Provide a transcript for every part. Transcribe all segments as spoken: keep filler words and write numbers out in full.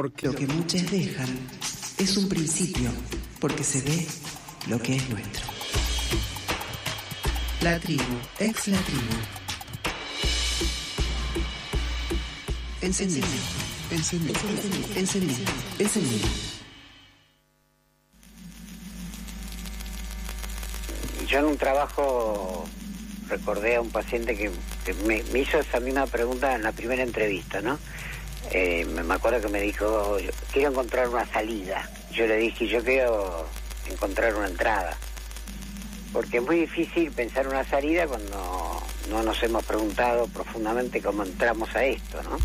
Porque lo que muchos dejan es un principio, porque se ve lo que es nuestro. La tribu, ex la tribu. Encendido, encendido, encendido, encendido. Yo en un trabajo recordé a un paciente que, que me, me hizo esa misma pregunta en la primera entrevista, ¿no? Eh, me, me acuerdo que me dijo, quiero encontrar una salida. Yo le dije, yo quiero encontrar una entrada. Porque es muy difícil pensar una salida cuando no nos hemos preguntado profundamente cómo entramos a esto, ¿no?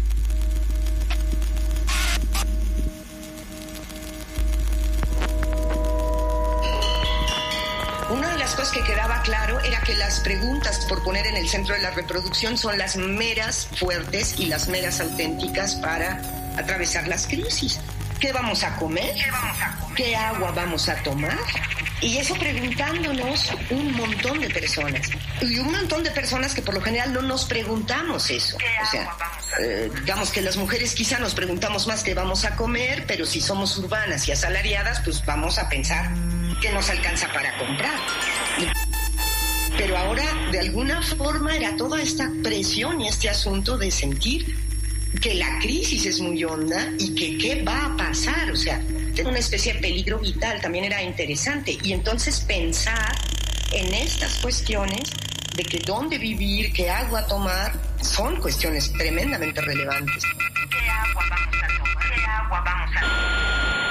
Una de las cosas que quedaba claro era que las preguntas por poner en el centro de la reproducción son las meras fuertes y las meras auténticas para atravesar las crisis. ¿Qué vamos a comer? ¿Qué vamos a comer? ¿Qué agua vamos a tomar? Y eso preguntándonos un montón de personas. Y un montón de personas que por lo general no nos preguntamos eso. O sea, eh, digamos que las mujeres quizá nos preguntamos más qué vamos a comer, pero si somos urbanas y asalariadas, pues vamos a pensar que nos alcanza para comprar. Pero ahora, de alguna forma, era toda esta presión y este asunto de sentir que la crisis es muy honda y que qué va a pasar. O sea, una especie de peligro vital también era interesante. Y entonces pensar en estas cuestiones de que dónde vivir, qué agua tomar, son cuestiones tremendamente relevantes. ¿Qué agua vamos a tomar? ¿Qué agua vamos a tomar?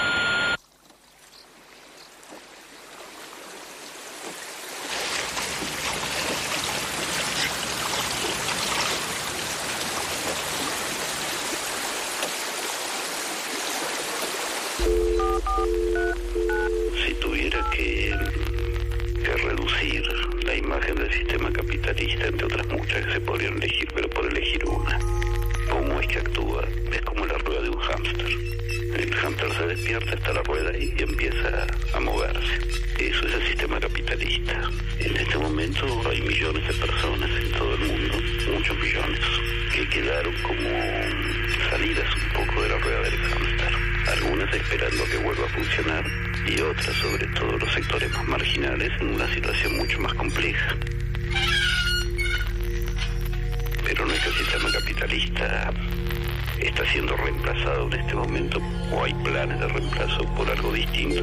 Si tuviera que, que reducir la imagen del sistema capitalista, entre otras muchas que se podrían elegir, pero por elegir una, ¿cómo es que actúa? Es como la rueda de un hámster. El hámster se despierta, está la rueda ahí y empieza a moverse. Eso es el sistema capitalista. En este momento hay millones de personas en todo el mundo, muchos millones, que quedaron como salidas un poco de la rueda del hámster. Algunas esperando que vuelva a funcionar y otras, sobre todo los sectores más marginales, en una situación mucho más compleja. Pero nuestro sistema capitalista está siendo reemplazado en este momento, o hay planes de reemplazo por algo distinto.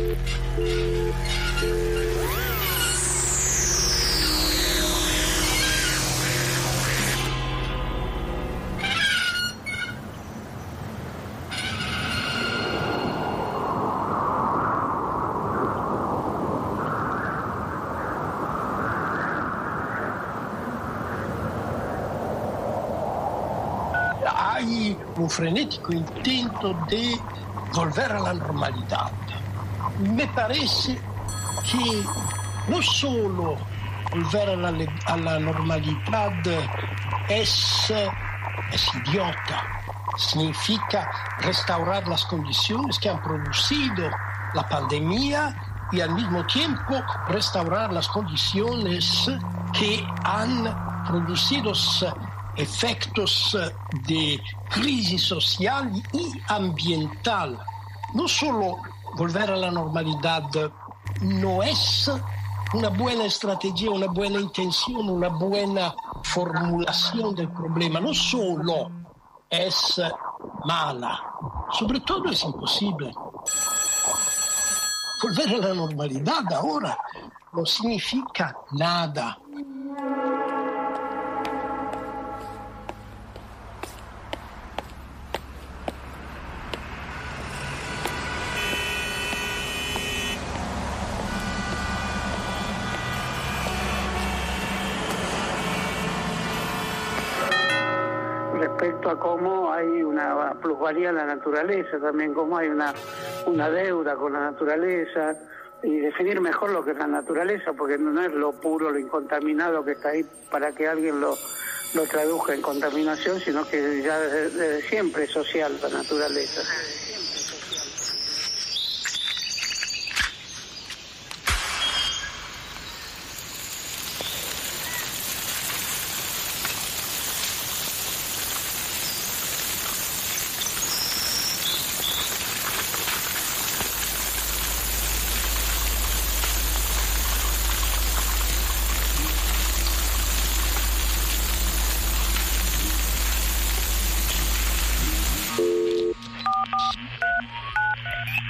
Hay un frenético intento de volver a la normalidad. Me parece que no solo volver a la, a la normalidad es, es idiota, significa restaurar las condiciones que han producido la pandemia y al mismo tiempo restaurar las condiciones que han producido efectos de crisis social y ambiental. No solo volver a la normalidad no es una buena estrategia, una buena intención, una buena formulación del problema, no solo es mala, sobre todo es imposible. Volver a la normalidad ahora no significa nada. Respecto a cómo hay una plusvalía en la naturaleza, también cómo hay una, una deuda con la naturaleza, y definir mejor lo que es la naturaleza, porque no es lo puro, lo incontaminado que está ahí para que alguien lo, lo traduzca en contaminación, sino que ya desde, desde siempre es social la naturaleza.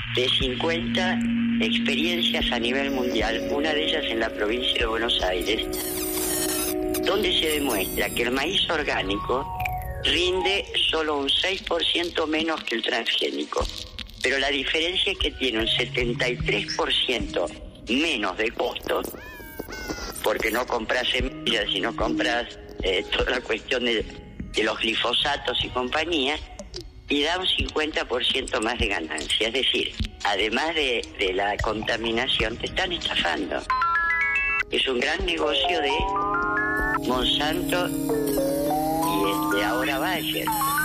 de cincuenta experiencias a nivel mundial, una de ellas en la provincia de Buenos Aires, donde se demuestra que el maíz orgánico rinde solo un seis por ciento menos que el transgénico, pero la diferencia es que tiene un setenta y tres por ciento menos de costo, porque no compras semillas, sino compras eh, toda la cuestión de, de los glifosatos y compañía, y da un cincuenta por ciento más de ganancia. Es decir, además de, de la contaminación, te están estafando. Es un gran negocio de Monsanto y este, ahora Bayer.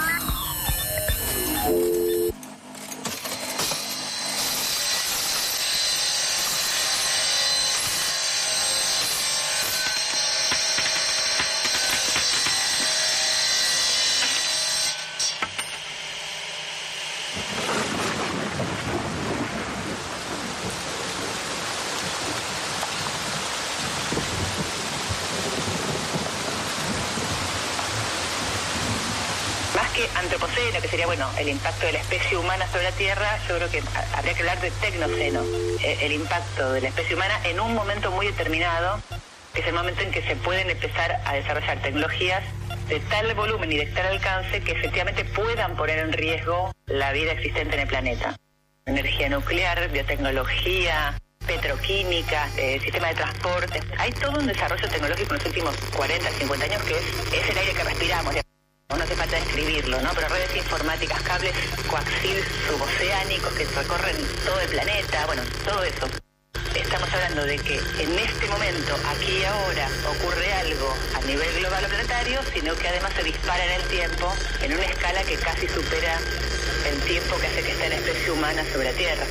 Antropoceno, que sería, bueno, el impacto de la especie humana sobre la Tierra, yo creo que habría que hablar de tecnoceno, el impacto de la especie humana en un momento muy determinado, que es el momento en que se pueden empezar a desarrollar tecnologías de tal volumen y de tal alcance que efectivamente puedan poner en riesgo la vida existente en el planeta. Energía nuclear, biotecnología, petroquímica, eh, sistema de transporte. Hay todo un desarrollo tecnológico en los últimos cuarenta, cincuenta años que es, es el aire que respiramos. No hace falta describirlo, ¿no? Pero redes informáticas, cables coaxil suboceánicos que recorren todo el planeta, bueno, todo eso. Estamos hablando de que en este momento, aquí y ahora, ocurre algo a nivel global o planetario, sino que además se dispara en el tiempo, en una escala que casi supera el tiempo que hace que esté la especie humana sobre la Tierra.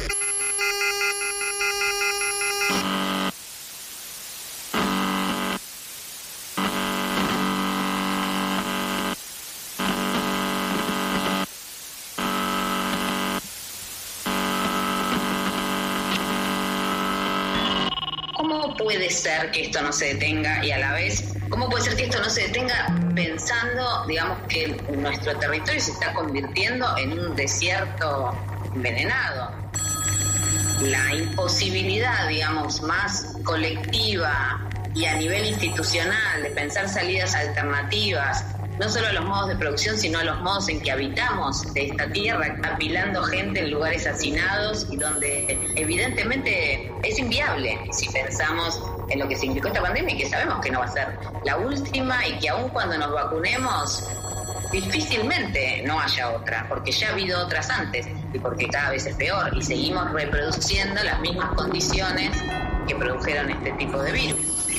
¿Cómo puede ser que esto no se detenga y a la vez, cómo puede ser que esto no se detenga pensando, digamos, que nuestro territorio se está convirtiendo en un desierto envenenado? La imposibilidad, digamos, más colectiva y a nivel institucional de pensar salidas alternativas, no solo a los modos de producción, sino a los modos en que habitamos de esta tierra, apilando gente en lugares hacinados y donde evidentemente es inviable si pensamos en lo que significó esta pandemia y que sabemos que no va a ser la última y que aun cuando nos vacunemos difícilmente no haya otra, porque ya ha habido otras antes y porque cada vez es peor y seguimos reproduciendo las mismas condiciones que produjeron este tipo de virus.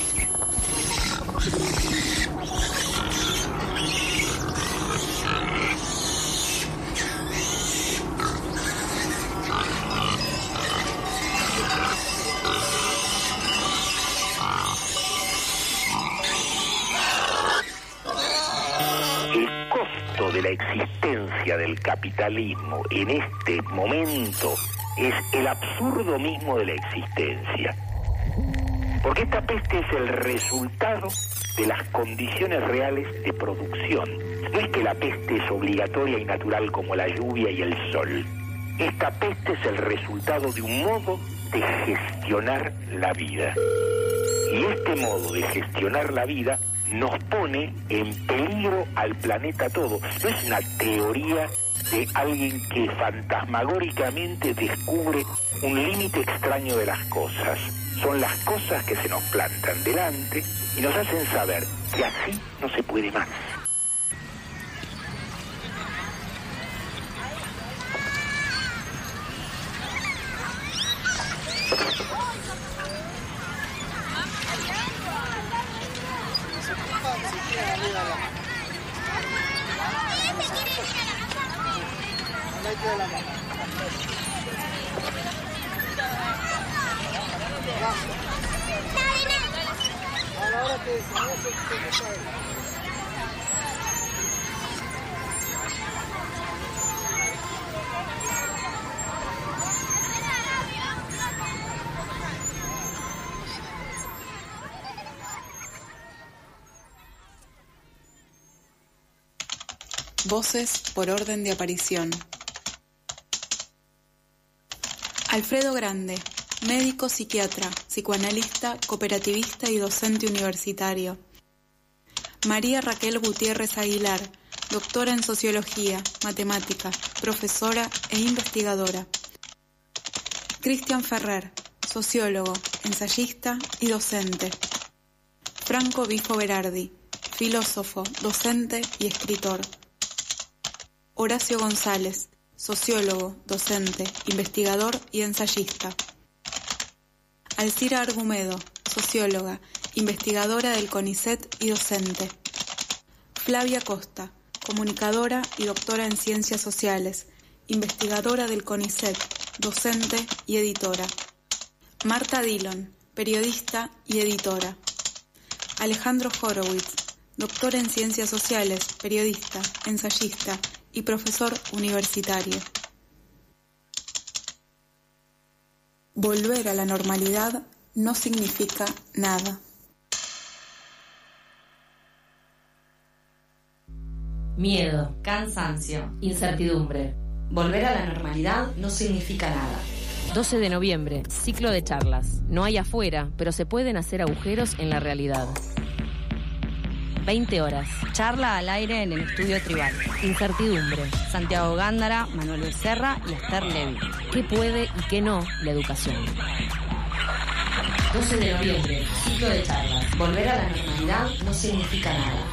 De la existencia del capitalismo en este momento es el absurdo mismo de la existencia, porque esta peste es el resultado de las condiciones reales de producción. No es que la peste es obligatoria y natural como la lluvia y el sol. Esta peste es el resultado de un modo de gestionar la vida, y este modo de gestionar la vida nos pone en peligro al planeta todo. No es una teoría de alguien que fantasmagóricamente descubre un límite extraño de las cosas. Son las cosas que se nos plantan delante y nos hacen saber que así no se puede más. Voces por orden de aparición. Alfredo Grande, médico psiquiatra, psicoanalista, cooperativista y docente universitario. María Raquel Gutiérrez Aguilar, doctora en Sociología, Matemática, profesora e investigadora. Cristian Ferrer, sociólogo, ensayista y docente. Franco Bifo Berardi, filósofo, docente y escritor. Horacio González, sociólogo, docente, investigador y ensayista. Alcira Argumedo, socióloga, investigadora del CONICET y docente. Flavia Costa, comunicadora y doctora en Ciencias Sociales, investigadora del CONICET, docente y editora. Marta Dillon, periodista y editora. Alejandro Horowitz, doctor en Ciencias Sociales, periodista, ensayista y profesor universitario. Volver a la normalidad no significa nada. Miedo, cansancio, incertidumbre. Volver a la normalidad no significa nada. doce de noviembre, ciclo de charlas. No hay afuera, pero se pueden hacer agujeros en la realidad. veinte horas. Charla al aire en el estudio tribal. Incertidumbre. Santiago Gándara, Manuel Becerra y Esther Levy. ¿Qué puede y qué no la educación? doce de noviembre, ciclo de charlas. Volver a la normalidad no significa nada.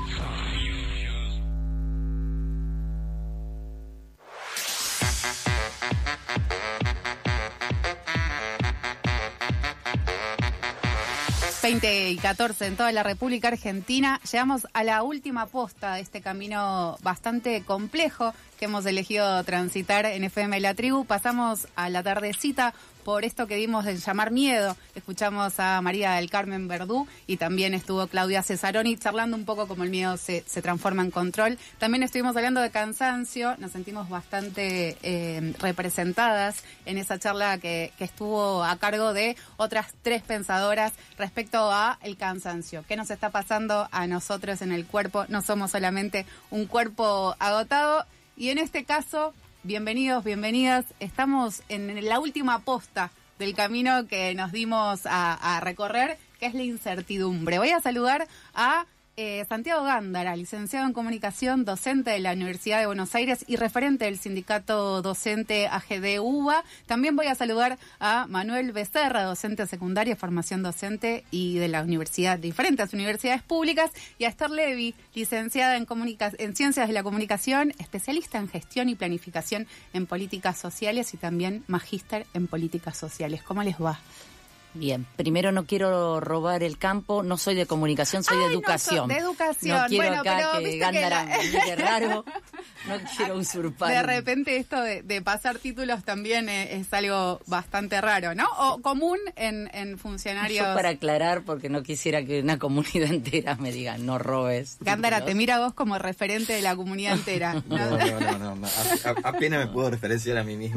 veinte y catorce en toda la República Argentina. Llegamos a la última posta de este camino bastante complejo que hemos elegido transitar en F M La Tribu. Pasamos a la tardecita por esto que dimos de llamar miedo. Escuchamos a María del Carmen Verdú y también estuvo Claudia Cesaroni charlando un poco cómo el miedo se, se transforma en control. También estuvimos hablando de cansancio. Nos sentimos bastante eh, representadas en esa charla que, que estuvo a cargo de otras tres pensadoras respecto a el cansancio. ¿Qué nos está pasando a nosotros en el cuerpo? No somos solamente un cuerpo agotado. Y en este caso, bienvenidos, bienvenidas. Estamos en la última posta del camino que nos dimos a, a recorrer, que es la incertidumbre. Voy a saludar a eh, Santiago Gándara, licenciado en Comunicación, docente de la Universidad de Buenos Aires y referente del sindicato docente A G D U B A. También voy a saludar a Manuel Becerra, docente secundaria, formación docente y de la universidad, diferentes universidades públicas, y a Esther Levy, licenciada en, comunica- en Ciencias de la Comunicación, especialista en Gestión y Planificación en Políticas Sociales y también magíster en Políticas Sociales. ¿Cómo les va? Bien, primero no quiero robar el campo, no soy de comunicación, soy Ay, de educación. No, de educación. No quiero bueno, acá pero que Gándara la... me mire raro, no quiero usurpar. De repente esto de, de pasar títulos también es, es algo bastante raro, ¿no? O común en, en funcionarios. Yo para aclarar, porque no quisiera que una comunidad entera me diga, no robes. Gándara, títulos. Te mira a vos como referente de la comunidad entera. No, no, no, no, no, no. A, a, apenas me puedo referenciar a mí mismo.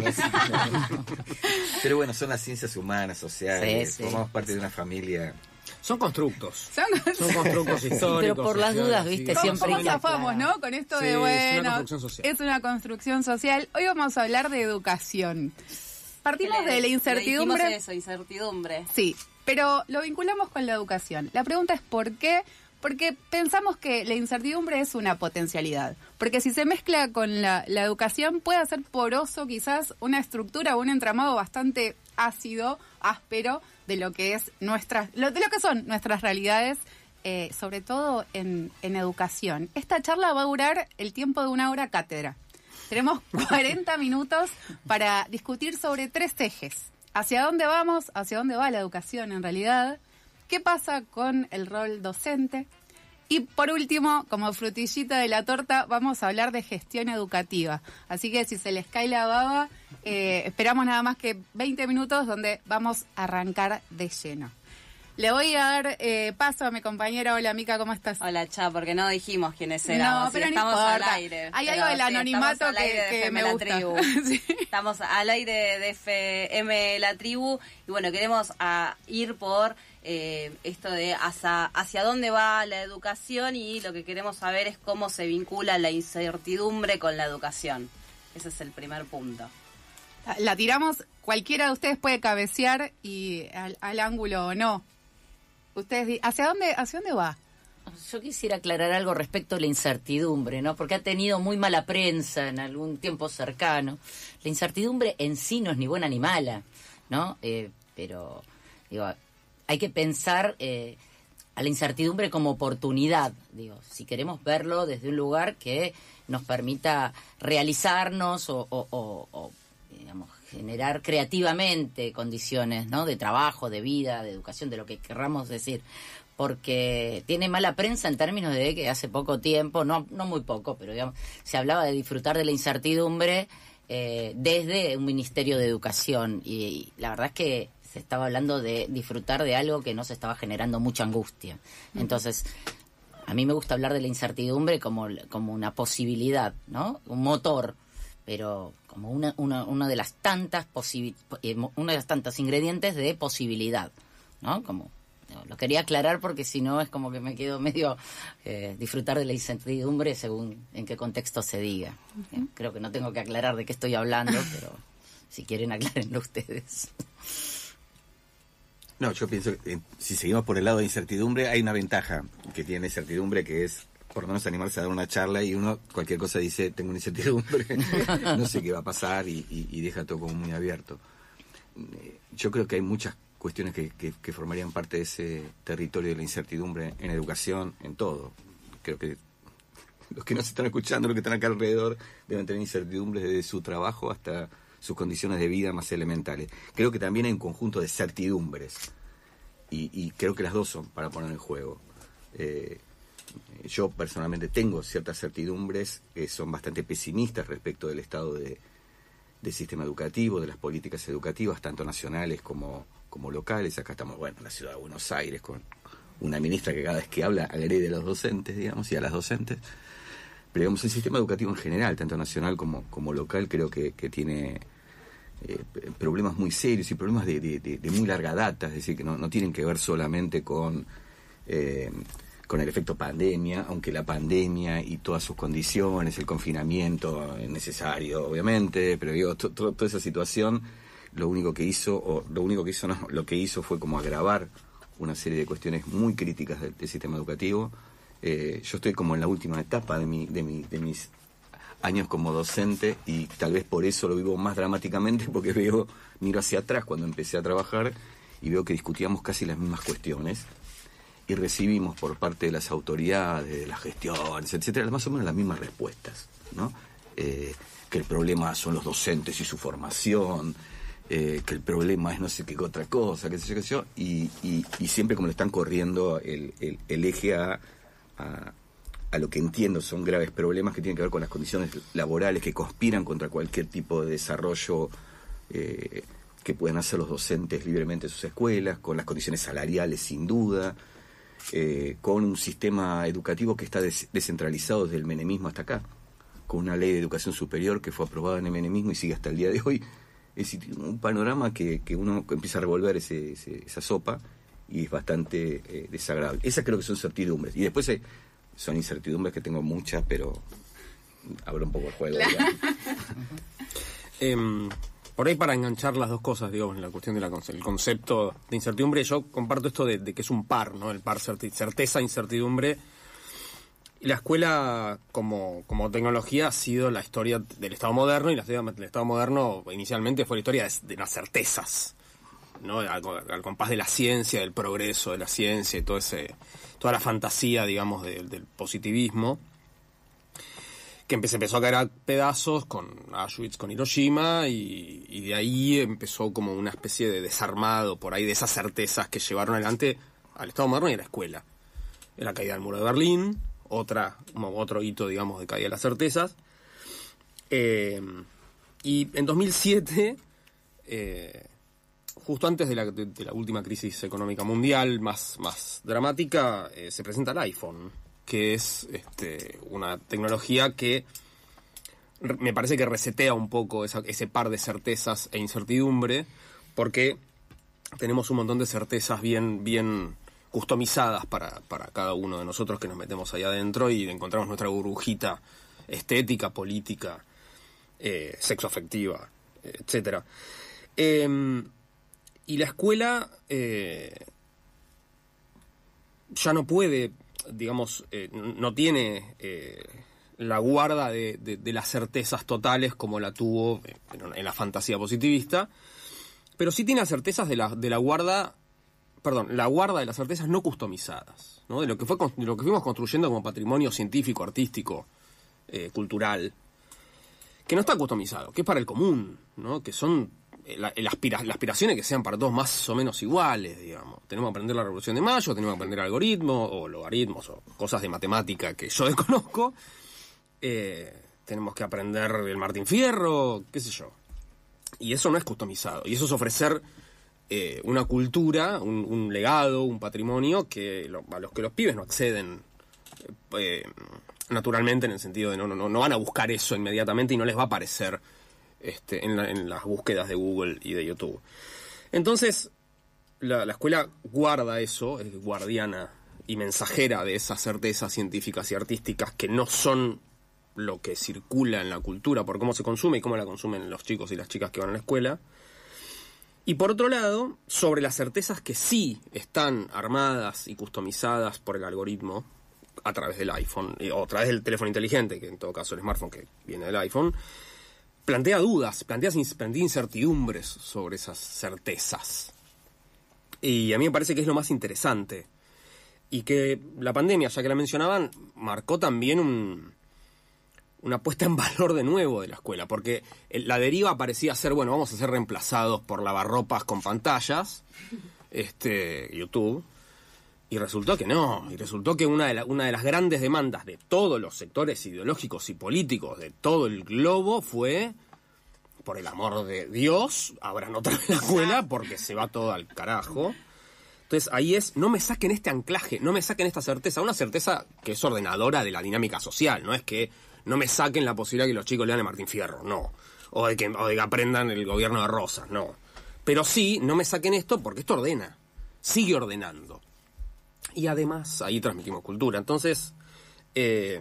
Pero bueno, son las ciencias humanas, sociales, sí, sí. Formamos parte de una familia. Son constructos. Son, son constructos históricos. Pero por las dudas, viste, ¿Cómo, siempre. ¿Cómo zafamos, no? Con esto sí, de, bueno, es una construcción social. Es una construcción social. Hoy vamos a hablar de educación. Partimos le, de la incertidumbre. Le dijimos eso, incertidumbre. Sí, pero lo vinculamos con la educación. La pregunta es ¿por qué? Porque pensamos que la incertidumbre es una potencialidad. Porque si se mezcla con la, la educación puede hacer poroso quizás una estructura o un entramado bastante ácido, áspero, de lo que es nuestra, lo, de lo que son nuestras realidades, eh, sobre todo en, en educación. Esta charla va a durar el tiempo de una hora cátedra. Tenemos cuarenta minutos para discutir sobre tres ejes. ¿Hacia dónde vamos? ¿Hacia dónde va la educación en realidad? ¿Qué pasa con el rol docente? Y por último, como frutillita de la torta, vamos a hablar de gestión educativa. Así que si se les cae la baba, eh, esperamos nada más que veinte minutos donde vamos a arrancar de lleno. Le voy a dar eh, paso a mi compañera. Hola, Mica, ¿cómo estás? Hola, Cha, porque no dijimos quiénes éramos. No, pero estamos no al aire. Hay algo del sí, anonimato que, que, que me la gusta. Tribu. Sí. Estamos al aire de F M La Tribu y bueno, queremos a, ir por eh, esto de hacia, hacia dónde va la educación y lo que queremos saber es cómo se vincula la incertidumbre con la educación. Ese es el primer punto. La tiramos, cualquiera de ustedes puede cabecear y al, al ángulo o no. Ustedes, ¿hacia dónde, hacia dónde va? Yo quisiera aclarar algo respecto a la incertidumbre, ¿no? Porque ha tenido muy mala prensa en algún tiempo cercano. La incertidumbre en sí no es ni buena ni mala, ¿no? Eh, pero, digo, hay que pensar eh, a la incertidumbre como oportunidad, digo, si queremos verlo desde un lugar que nos permita realizarnos o, o, o, o digamos, generar creativamente condiciones, ¿no? De trabajo, de vida, de educación, de lo que querramos decir. Porque tiene mala prensa en términos de que hace poco tiempo, no no muy poco, pero digamos, se hablaba de disfrutar de la incertidumbre eh, desde un Ministerio de Educación, y, y la verdad es que se estaba hablando de disfrutar de algo que no se estaba generando mucha angustia. Entonces, a mí me gusta hablar de la incertidumbre como, como una posibilidad, ¿no? Un motor, pero como una una, una de las tantas posibi- eh, una de las tantas ingredientes de posibilidad, ¿no? Como lo quería aclarar porque si no es como que me quedo medio eh, disfrutar de la incertidumbre según en qué contexto se diga. Uh-huh. Eh, creo que no tengo que aclarar de qué estoy hablando, pero si quieren aclárenlo ustedes. No, yo pienso que eh, si seguimos por el lado de incertidumbre, hay una ventaja que tiene incertidumbre, que es por lo menos animarse a dar una charla y uno cualquier cosa dice, tengo una incertidumbre, no sé qué va a pasar y, y, y deja todo como muy abierto. Eh, yo creo que hay muchas cuestiones que, que, que formarían parte de ese territorio de la incertidumbre en educación, en todo. Creo que los que nos están escuchando, los que están acá alrededor, deben tener incertidumbres desde su trabajo hasta sus condiciones de vida más elementales. Creo que también hay un conjunto de certidumbres y, y creo que las dos son para poner en juego. Eh, yo personalmente tengo ciertas certidumbres que son bastante pesimistas respecto del estado de, del sistema educativo, de las políticas educativas, tanto nacionales como como locales. Acá estamos, bueno, en la ciudad de Buenos Aires, con una ministra que cada vez que habla agrede a los docentes, digamos, y a las docentes. Pero, digamos, el sistema educativo en general, tanto nacional como, como local, creo que, que tiene eh, problemas muy serios y problemas de, de, de, de muy larga data, es decir, que no, no tienen que ver solamente con, eh, con el efecto pandemia, aunque la pandemia y todas sus condiciones, el confinamiento es necesario, obviamente, pero digo, to, to, toda esa situación... Lo único que hizo, o lo único que hizo no, lo que hizo fue como agravar una serie de cuestiones muy críticas del, del sistema educativo. Eh, yo estoy como en la última etapa de mi, de mi, de mis años como docente y tal vez por eso lo vivo más dramáticamente, porque veo, miro hacia atrás cuando empecé a trabajar y veo que discutíamos casi las mismas cuestiones y recibimos por parte de las autoridades, de las gestiones, etcétera, más o menos las mismas respuestas, ¿no? Eh, que el problema son los docentes y su formación. Eh, que el problema es no sé qué otra cosa, qué sé yo, qué sé yo, y, y, y siempre como le están corriendo el, el, el eje a, a, a lo que entiendo son graves problemas que tienen que ver con las condiciones laborales que conspiran contra cualquier tipo de desarrollo eh, que puedan hacer los docentes libremente en sus escuelas, con las condiciones salariales sin duda, eh, con un sistema educativo que está des- descentralizado desde el menemismo hasta acá, con una ley de educación superior que fue aprobada en el menemismo y sigue hasta el día de hoy. Es un panorama que, que uno empieza a revolver ese, ese, esa sopa y es bastante eh, desagradable. Esas creo que son certidumbres. Y después hay, son incertidumbres que tengo muchas, pero abro un poco el juego. Claro. eh, por ahí para enganchar las dos cosas, digo, en la cuestión del concepto de incertidumbre, yo comparto esto de, de que es un par, ¿no? El par certi- certeza, incertidumbre. Y la escuela como, como tecnología ha sido la historia del Estado moderno, y la historia del Estado moderno inicialmente fue la historia de, de las certezas, ¿no? Al, al compás de la ciencia, del progreso de la ciencia y todo ese, toda la fantasía, digamos, de, del positivismo, que se empezó a caer a pedazos con Auschwitz, con Hiroshima, y, y de ahí empezó como una especie de desarmado por ahí de esas certezas que llevaron adelante al Estado moderno y a la escuela. La caída del muro de Berlín, otra otro hito, digamos, de caída de las certezas. Eh, y en dos mil siete, eh, justo antes de la, de, de la última crisis económica mundial más, más dramática, eh, se presenta el iPhone, que es este, una tecnología que re, me parece que resetea un poco esa, ese par de certezas e incertidumbre, porque tenemos un montón de certezas bien... bien customizadas para, para cada uno de nosotros que nos metemos ahí adentro y encontramos nuestra burbujita estética, política, eh, sexoafectiva, etcétera. Eh, y la escuela eh, ya no puede, digamos, eh, no tiene eh, la guarda de, de, de las certezas totales como la tuvo eh, en la fantasía positivista, pero sí tiene las certezas de la, de la guarda, perdón, la guarda de las certezas no customizadas, ¿no? De lo que fue, de lo que fuimos construyendo como patrimonio científico, artístico, eh, cultural, que no está customizado, que es para el común, ¿no? Que son la, el aspira, las aspiraciones que sean para todos más o menos iguales, digamos. Tenemos que aprender la Revolución de Mayo, tenemos que aprender algoritmos o logaritmos o cosas de matemática que yo desconozco. Eh, tenemos que aprender el Martín Fierro, qué sé yo. Y eso no es customizado. Y eso es ofrecer eh, una cultura, un, un legado, un patrimonio que lo, a los que los pibes no acceden eh, naturalmente, en el sentido de no, no, no van a buscar eso inmediatamente y no les va a aparecer este, en, la, en las búsquedas de Google y de YouTube. Entonces, la, la escuela guarda eso, es guardiana y mensajera de esas certezas científicas y artísticas que no son lo que circula en la cultura por cómo se consume y cómo la consumen los chicos y las chicas que van a la escuela. Y por otro lado, sobre las certezas que sí están armadas y customizadas por el algoritmo a través del iPhone, o a través del teléfono inteligente, que en todo caso el smartphone que viene del iPhone, plantea dudas, plantea, plantea incertidumbres sobre esas certezas. Y a mí me parece que es lo más interesante. Y que la pandemia, ya que la mencionaban, marcó también un, una puesta en valor de nuevo de la escuela, porque la deriva parecía ser, bueno, vamos a ser reemplazados por lavarropas con pantallas, este, YouTube, y resultó que no, y resultó que una de, la, una de las grandes demandas de todos los sectores ideológicos y políticos de todo el globo fue, por el amor de Dios, abran otra vez la escuela porque se va todo al carajo. Entonces ahí es, no me saquen este anclaje, no me saquen esta certeza, una certeza que es ordenadora de la dinámica social, no es que no me saquen la posibilidad de que los chicos lean el Martín Fierro, no, o de que, o de que aprendan el gobierno de Rosas, no. Pero sí, no me saquen esto porque esto ordena, sigue ordenando. Y además, ahí transmitimos cultura. Entonces, eh,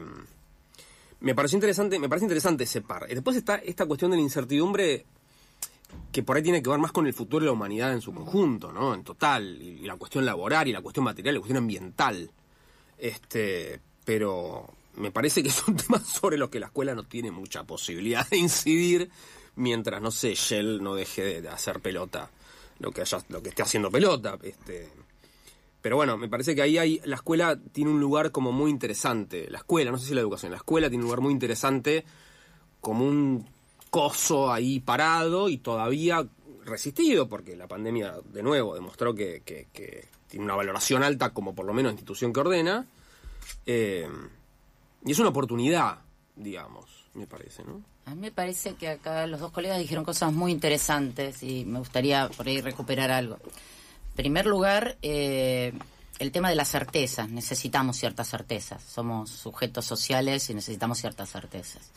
me pareció interesante, me parece interesante ese par. Y después está esta cuestión de la incertidumbre, que por ahí tiene que ver más con el futuro de la humanidad en su conjunto, ¿no? En total, y, y la cuestión laboral, y la cuestión material, y la cuestión ambiental. Este, pero me parece que es un tema sobre los que la escuela no tiene mucha posibilidad de incidir, mientras, no sé, Shell no deje de hacer pelota, lo que haya, lo que esté haciendo pelota, este... Pero bueno, me parece que ahí hay, la escuela tiene un lugar como muy interesante. La escuela, no sé si la educación, la escuela tiene un lugar muy interesante como un coso ahí parado y todavía resistido, porque la pandemia de nuevo demostró que, que, que tiene una valoración alta como por lo menos institución que ordena. Eh, y es una oportunidad, digamos, me parece, ¿no? A mí me parece que acá los dos colegas dijeron cosas muy interesantes y me gustaría por ahí recuperar algo. En primer lugar, eh, el tema de las certezas. Necesitamos ciertas certezas. Somos sujetos sociales y necesitamos ciertas certezas.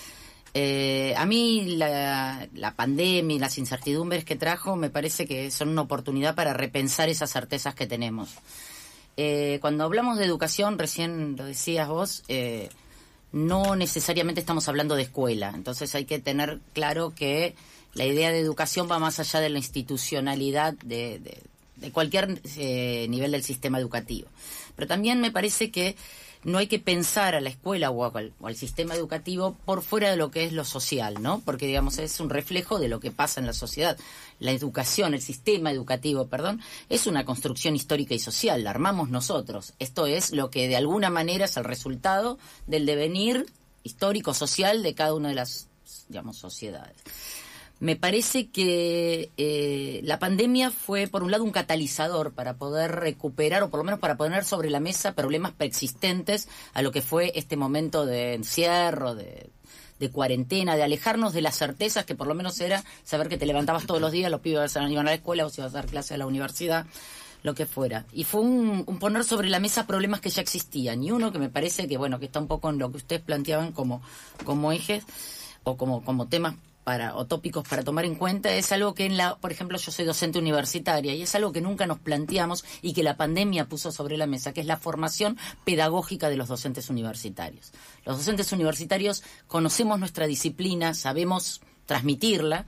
Eh, a mí la, la pandemia y las incertidumbres que trajo me parece que son una oportunidad para repensar esas certezas que tenemos. Eh, cuando hablamos de educación, recién lo decías vos, eh, no necesariamente estamos hablando de escuela. Entonces hay que tener claro que la idea de educación va más allá de la institucionalidad de... de de cualquier eh, nivel del sistema educativo. Pero también me parece que no hay que pensar a la escuela o al, o al sistema educativo por fuera de lo que es lo social, ¿no? Porque, digamos, es un reflejo de lo que pasa en la sociedad. La educación, el sistema educativo, perdón, es una construcción histórica y social, la armamos nosotros. Esto es lo que de alguna manera es el resultado del devenir histórico-social de cada una de las, digamos, sociedades. Me parece que eh, la pandemia fue, por un lado, un catalizador para poder recuperar, o por lo menos para poner sobre la mesa problemas preexistentes a lo que fue este momento de encierro, de, de cuarentena, de alejarnos de las certezas que por lo menos era saber que te levantabas todos los días, los pibes iban a la escuela, vos ibas a dar clase a la universidad, lo que fuera. Y fue un, un poner sobre la mesa problemas que ya existían. Y uno que me parece que, bueno, que está un poco en lo que ustedes planteaban como, como ejes o como, como temas para o tópicos para tomar en cuenta, es algo que en la, por ejemplo, yo soy docente universitaria y es algo que nunca nos planteamos y que la pandemia puso sobre la mesa, que es la formación pedagógica de los docentes universitarios. Los docentes universitarios conocemos nuestra disciplina, sabemos transmitirla,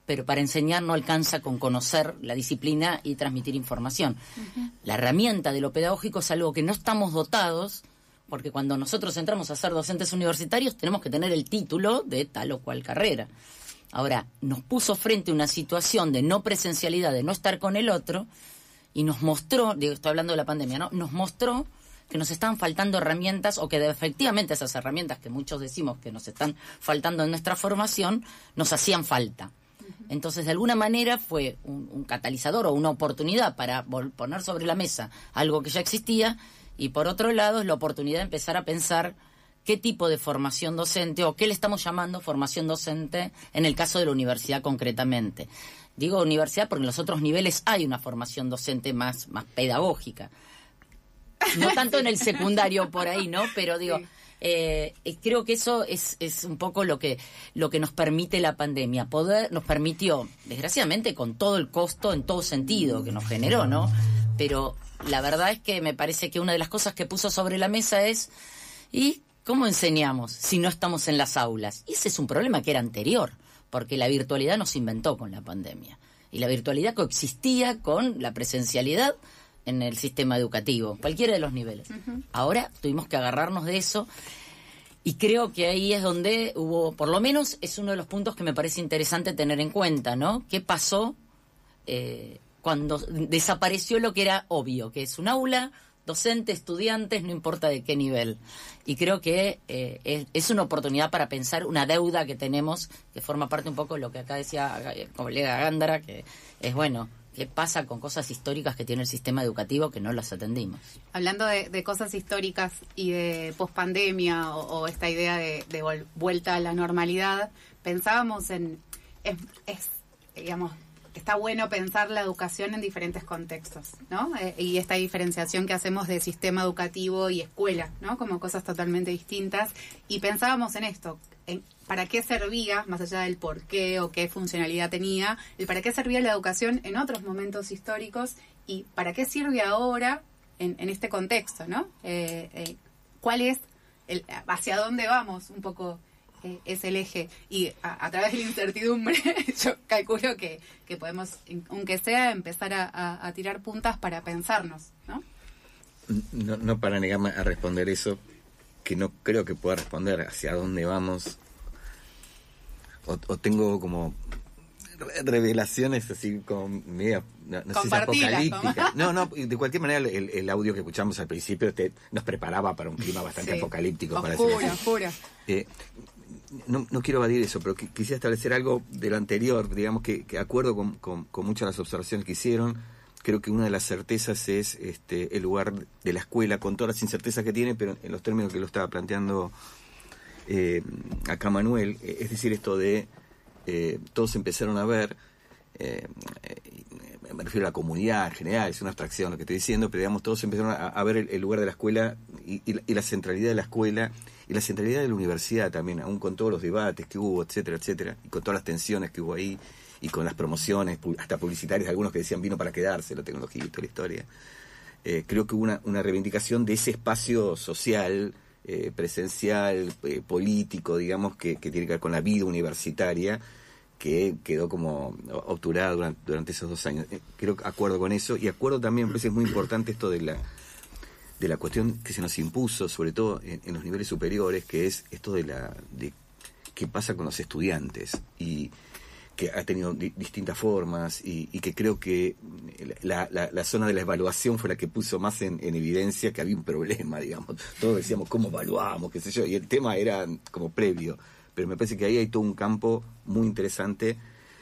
pero para enseñar no alcanza con conocer la disciplina y transmitir información. Uh-huh. La herramienta de lo pedagógico es algo que no estamos dotados, porque cuando nosotros entramos a ser docentes universitarios tenemos que tener el título de tal o cual carrera. Ahora, nos puso frente a una situación de no presencialidad, de no estar con el otro, y nos mostró, digo, estoy hablando de la pandemia, ¿no? Nos mostró que nos estaban faltando herramientas, o que de, efectivamente esas herramientas que muchos decimos que nos están faltando en nuestra formación, nos hacían falta. Entonces, de alguna manera fue un, un catalizador o una oportunidad para poner sobre la mesa algo que ya existía, y por otro lado es la oportunidad de empezar a pensar qué tipo de formación docente, o qué le estamos llamando formación docente en el caso de la universidad concretamente. Digo universidad porque en los otros niveles hay una formación docente más, más pedagógica. No tanto en el secundario por ahí, ¿no? Pero digo... Sí. Eh, creo que eso es, es un poco lo que lo que nos permite la pandemia. Poder nos permitió, desgraciadamente, con todo el costo en todo sentido que nos generó, ¿no? Pero la verdad es que me parece que una de las cosas que puso sobre la mesa es, ¿y cómo enseñamos si no estamos en las aulas? Y ese es un problema que era anterior, porque la virtualidad nos inventó con la pandemia. Y la virtualidad coexistía con la presencialidad en el sistema educativo, cualquiera de los niveles. Uh-huh. Ahora tuvimos que agarrarnos de eso, y creo que ahí es donde hubo, por lo menos es uno de los puntos que me parece interesante tener en cuenta, ¿no? ¿Qué pasó eh, cuando desapareció lo que era obvio, que es un aula, docente, estudiantes, no importa de qué nivel? Y creo que eh, es, es una oportunidad para pensar una deuda que tenemos, que forma parte un poco de lo que acá decía el colega Gándara, que es bueno... ¿Qué pasa con cosas históricas que tiene el sistema educativo que no las atendimos? Hablando de, de cosas históricas y de pospandemia, o, o esta idea de, de vol- vuelta a la normalidad, pensábamos en... Es, es, digamos, está bueno pensar la educación en diferentes contextos, ¿no? Eh, y esta diferenciación que hacemos de sistema educativo y escuela, ¿no? Como cosas totalmente distintas. Y pensábamos en esto, en para qué servía, más allá del por qué o qué funcionalidad tenía, el para qué servía la educación en otros momentos históricos, y para qué sirve ahora en, en este contexto, ¿no? Eh, eh, ¿Cuál es, el, hacia dónde vamos un poco? Eh, es el eje, y a, a través de la incertidumbre yo calculo que, que podemos, aunque sea, empezar a, a, a tirar puntas para pensarnos, ¿no? No, no para negarme a responder eso, que no creo que pueda responder hacia dónde vamos, o, o tengo como revelaciones así como media, no, no sé si apocalípticas. No, no, de cualquier manera el, el audio que escuchamos al principio te, nos preparaba para un clima bastante sí. apocalíptico. Oscura, para oscura. Eh, no, no quiero evadir eso, pero qu- quisiera establecer algo de lo anterior, digamos que, que acuerdo con, con, con muchas de las observaciones que hicieron. Creo que una de las certezas es este, el lugar de la escuela, con todas las incertezas que tiene, pero en los términos que lo estaba planteando eh, acá Manuel, eh, es decir, esto de eh, todos empezaron a ver, eh, eh, me refiero a la comunidad en general, es una abstracción lo que estoy diciendo, pero digamos, todos empezaron a, a ver el, el lugar de la escuela y, y, la, y la centralidad de la escuela y la centralidad de la universidad también, aún con todos los debates que hubo, etcétera, etcétera, y con todas las tensiones que hubo ahí, y con las promociones, hasta publicitarias, algunos que decían vino para quedarse, la tecnología y toda la historia. Eh, creo que hubo una, una reivindicación de ese espacio social, eh, presencial, eh, político, digamos, que, que tiene que ver con la vida universitaria, que quedó como obturada durante, durante esos dos años. Eh, creo que acuerdo con eso, y acuerdo también, me parece muy importante esto de la de la cuestión que se nos impuso, sobre todo en, en los niveles superiores, que es esto de la de qué pasa con los estudiantes, y que ha tenido di- distintas formas, y, y que creo que la, la, la zona de la evaluación fue la que puso más en, en evidencia que había un problema, digamos. Todos decíamos, ¿cómo evaluamos? Qué sé yo, y el tema era como previo. Pero me parece que ahí hay todo un campo muy interesante,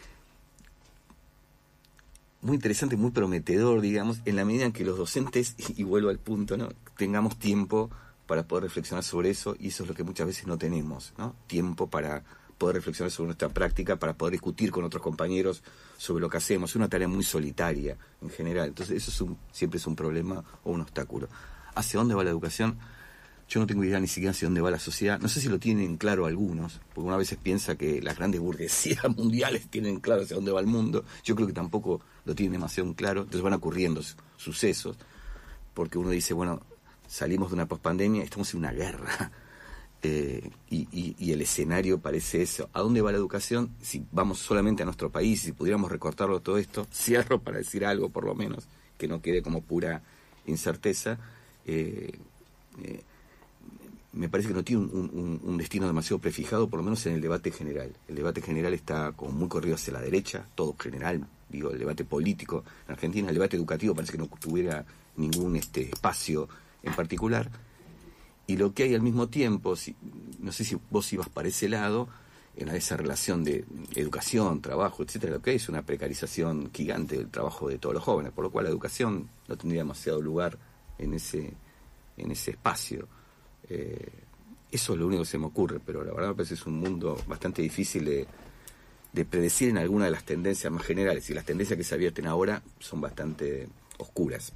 muy interesante, muy prometedor, digamos, en la medida en que los docentes, y, y vuelvo al punto, ¿no?, tengamos tiempo para poder reflexionar sobre eso, y eso es lo que muchas veces no tenemos, ¿no? Tiempo para poder reflexionar sobre nuestra práctica, para poder discutir con otros compañeros sobre lo que hacemos. Es una tarea muy solitaria en general. Entonces eso es un, siempre es un problema o un obstáculo. ¿Hacia dónde va la educación? Yo no tengo idea ni siquiera hacia dónde va la sociedad. No sé si lo tienen claro algunos, porque una vez piensa que las grandes burguesías mundiales tienen claro hacia dónde va el mundo. Yo creo que tampoco lo tienen demasiado claro. Entonces van ocurriendo sucesos, porque uno dice, bueno, salimos de una pospandemia, estamos en una guerra. Eh, y, y, y el escenario parece eso. ¿A dónde va la educación? Si vamos solamente a nuestro país, si pudiéramos recortarlo todo esto, cierro para decir algo por lo menos, que no quede como pura incerteza, eh, eh, me parece que no tiene un, un, un destino demasiado prefijado, por lo menos en el debate general. El debate general está como muy corrido hacia la derecha, todo general, digo, el debate político. En Argentina el debate educativo parece que no tuviera ningún este espacio en particular. Y lo que hay al mismo tiempo, si, no sé si vos ibas para ese lado, en esa relación de educación, trabajo, etcétera, lo que hay es una precarización gigante del trabajo de todos los jóvenes, por lo cual la educación no tendría demasiado lugar en ese, en ese espacio. Eh, eso es lo único que se me ocurre, pero la verdad me parece que es un mundo bastante difícil de, de predecir en alguna de las tendencias más generales, y las tendencias que se advierten ahora son bastante oscuras.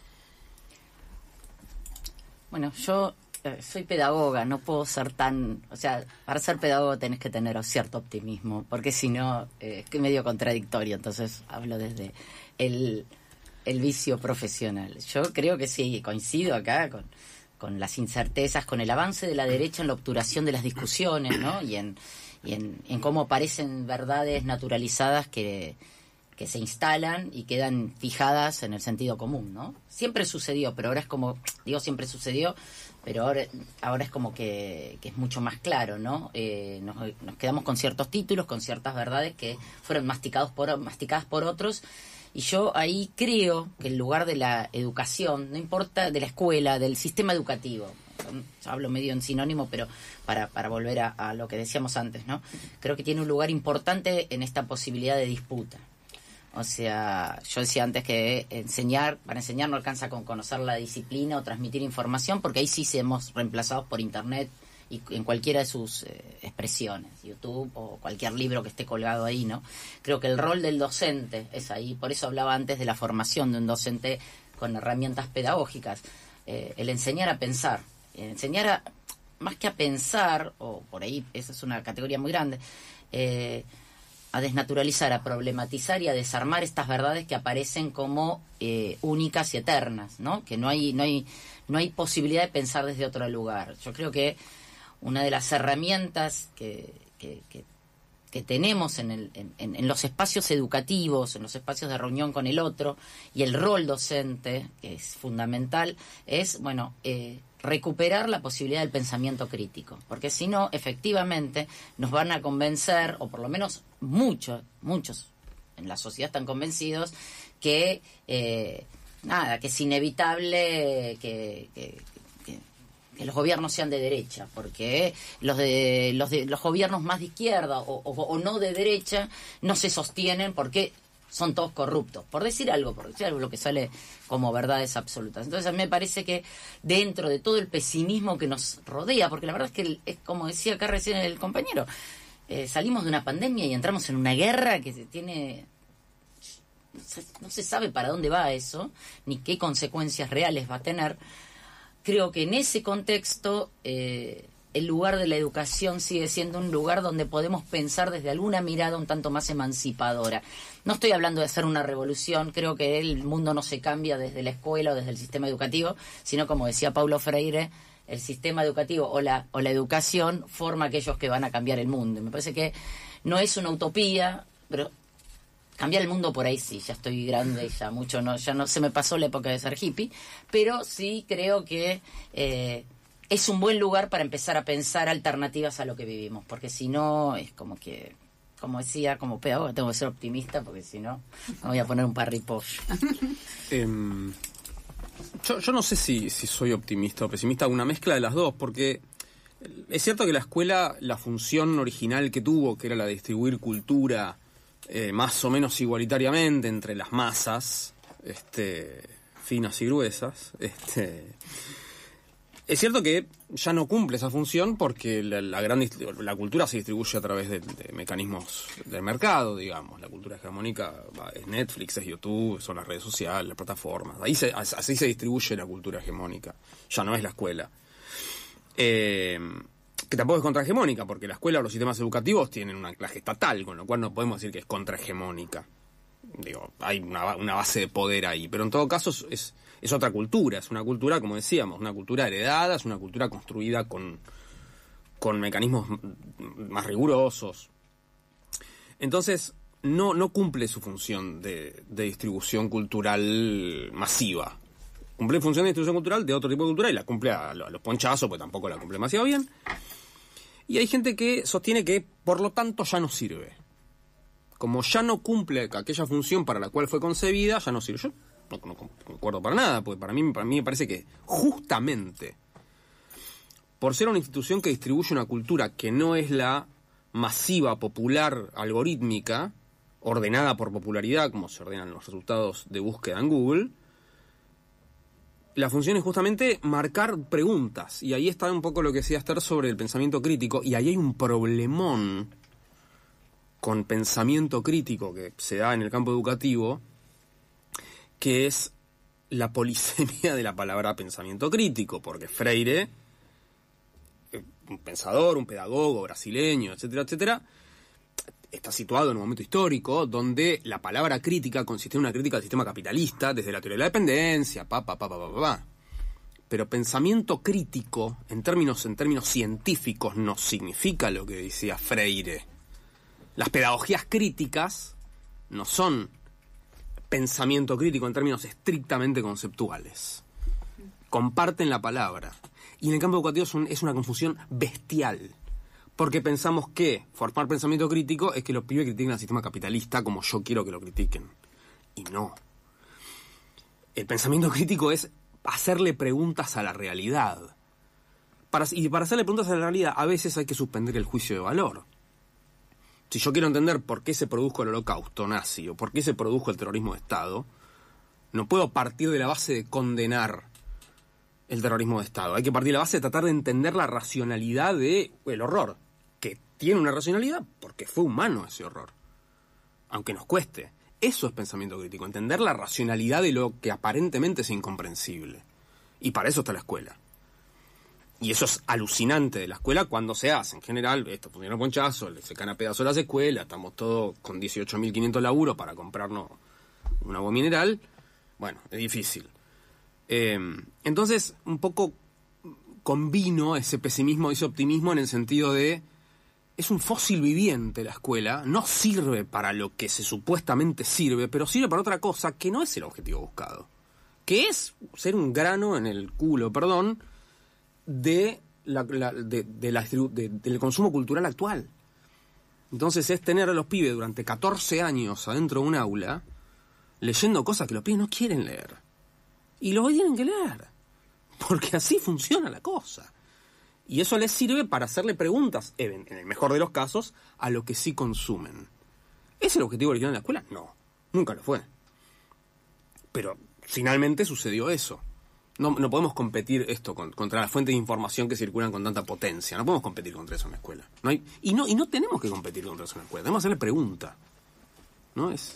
Bueno, yo soy pedagoga, no puedo ser tan... O sea, para ser pedagogo tenés que tener cierto optimismo, porque si no, eh, es que medio contradictorio, entonces hablo desde el, el vicio profesional. Yo creo que sí, coincido acá con, con las incertezas, con el avance de la derecha en la obturación de las discusiones, ¿no? Y en, y en, en cómo aparecen verdades naturalizadas que... que se instalan y quedan fijadas en el sentido común, ¿no? Siempre sucedió, pero ahora es como, digo siempre sucedió, pero ahora, ahora es como que, que es mucho más claro, ¿no? Eh, nos, nos quedamos con ciertos títulos, con ciertas verdades que fueron masticados por, masticadas por otros, y yo ahí creo que el lugar de la educación, no importa de la escuela, del sistema educativo, hablo medio en sinónimo, pero para, para volver a, a lo que decíamos antes, ¿no? Creo que tiene un lugar importante en esta posibilidad de disputa. O sea, yo decía antes que enseñar, para enseñar no alcanza con conocer la disciplina o transmitir información, porque ahí sí somos reemplazados por Internet y en cualquiera de sus eh, expresiones, YouTube o cualquier libro que esté colgado ahí, ¿no? Creo que el rol del docente es ahí, por eso hablaba antes de la formación de un docente con herramientas pedagógicas, eh, el enseñar a pensar, el enseñar a, más que a pensar, o por ahí, esa es una categoría muy grande, eh, a desnaturalizar, a problematizar y a desarmar estas verdades que aparecen como eh, únicas y eternas, ¿no? Que no hay, no hay, no hay posibilidad de pensar desde otro lugar. Yo creo que una de las herramientas que, que, que, que tenemos en, el, en, en los espacios educativos, en los espacios de reunión con el otro, y el rol docente, que es fundamental, es, bueno, eh, recuperar la posibilidad del pensamiento crítico, porque si no, efectivamente, nos van a convencer, o por lo menos muchos, muchos en la sociedad están convencidos, que eh, nada, que es inevitable que, que, que, que los gobiernos sean de derecha, porque los de los de los gobiernos más de izquierda o, o, o no de derecha no se sostienen porque son todos corruptos, por decir algo, por decir algo, lo que sale como verdades absolutas. Entonces a mí me parece que dentro de todo el pesimismo que nos rodea, porque la verdad es que, es como decía acá recién el compañero, eh, salimos de una pandemia y entramos en una guerra que se tiene... No se, no se sabe para dónde va eso, ni qué consecuencias reales va a tener. Creo que en ese contexto... Eh, el lugar de la educación sigue siendo un lugar donde podemos pensar desde alguna mirada un tanto más emancipadora. No estoy hablando de hacer una revolución, creo que el mundo no se cambia desde la escuela o desde el sistema educativo, sino, como decía Paulo Freire, el sistema educativo o la, o la educación forma a aquellos que van a cambiar el mundo. Y me parece que no es una utopía, pero cambiar el mundo por ahí sí, ya estoy grande y ya mucho no, ya no se me pasó la época de ser hippie, pero sí creo que... Eh, es un buen lugar para empezar a pensar alternativas a lo que vivimos, porque si no, es como que, como decía, como pedagoga, tengo que ser optimista, porque si no, me voy a poner un parripollo. eh, yo, yo no sé si, si soy optimista o pesimista, una mezcla de las dos, porque es cierto que la escuela, la función original que tuvo, que era la de distribuir cultura eh, más o menos igualitariamente entre las masas, este, finas y gruesas, este... Es cierto que ya no cumple esa función porque la, la, gran, la cultura se distribuye a través de, de mecanismos del mercado, digamos. La cultura hegemónica es Netflix, es YouTube, son las redes sociales, las plataformas. Ahí se, así se distribuye la cultura hegemónica. Ya no es la escuela. Eh, que tampoco es contrahegemónica, porque la escuela o los sistemas educativos tienen un anclaje estatal, con lo cual no podemos decir que es contrahegemónica. Digo, hay una, una base de poder ahí, pero en todo caso es, es otra cultura, es una cultura, como decíamos, una cultura heredada, es una cultura construida con, con mecanismos más rigurosos. Entonces, no, no cumple su función de, de distribución cultural masiva. Cumple función de distribución cultural de otro tipo de cultura y la cumple a, a los ponchazos, pues tampoco la cumple demasiado bien. Y hay gente que sostiene que, por lo tanto, ya no sirve. Como ya no cumple aquella función para la cual fue concebida, ya no sirve. Yo no, no concuerdo para nada, porque para mí, para mí me parece que justamente por ser una institución que distribuye una cultura que no es la masiva, popular, algorítmica, ordenada por popularidad, como se ordenan los resultados de búsqueda en Google, la función es justamente marcar preguntas. Y ahí está un poco lo que decía Esther sobre el pensamiento crítico, y ahí hay un problemón con pensamiento crítico que se da en el campo educativo, que es la polisemia de la palabra pensamiento crítico, porque Freire, un pensador, un pedagogo brasileño, etcétera, etcétera, está situado en un momento histórico donde la palabra crítica consiste en una crítica al sistema capitalista, desde la teoría de la dependencia, pa, pa, pa, pa, pa, pa. Pero pensamiento crítico, en términos, en términos científicos, no significa lo que decía Freire. Las pedagogías críticas no son pensamiento crítico en términos estrictamente conceptuales. Comparten la palabra. Y en el campo educativo es, un, es una confusión bestial. Porque pensamos que formar pensamiento crítico es que los pibes critiquen al sistema capitalista como yo quiero que lo critiquen. Y no. El pensamiento crítico es hacerle preguntas a la realidad. Para, y para hacerle preguntas a la realidad, a veces hay que suspender el juicio de valor. Si yo quiero entender por qué se produjo el holocausto nazi o por qué se produjo el terrorismo de Estado, no puedo partir de la base de condenar el terrorismo de Estado. Hay que partir de la base de tratar de entender la racionalidad del horror, que tiene una racionalidad porque fue humano ese horror, aunque nos cueste. Eso es pensamiento crítico, entender la racionalidad de lo que aparentemente es incomprensible. Y para eso está la escuela. Y eso es alucinante de la escuela cuando se hace. En general, esto funciona ponchazo, se caen a pedazos las escuelas, estamos todos con dieciocho mil quinientos laburos para comprarnos un agua mineral. Bueno, es difícil. Eh, entonces, un poco combino ese pesimismo y ese optimismo en el sentido de es un fósil viviente la escuela, no sirve para lo que se supuestamente sirve, pero sirve para otra cosa que no es el objetivo buscado, que es ser un grano en el culo, perdón, de la, la, de, de la de, del consumo cultural actual. Entonces es tener a los pibes durante catorce años adentro de un aula leyendo cosas que los pibes no quieren leer. Y los tienen que leer, porque así funciona la cosa. Y eso les sirve para hacerle preguntas, en el mejor de los casos, a lo que sí consumen. ¿Es el objetivo original de la escuela? No, nunca lo fue. Pero finalmente sucedió eso. No, no podemos competir esto con, contra las fuentes de información que circulan con tanta potencia. No podemos competir contra eso en la escuela. No hay, y, no, y no tenemos que competir contra eso en la escuela. Tenemos que hacerle pregunta. ¿No es?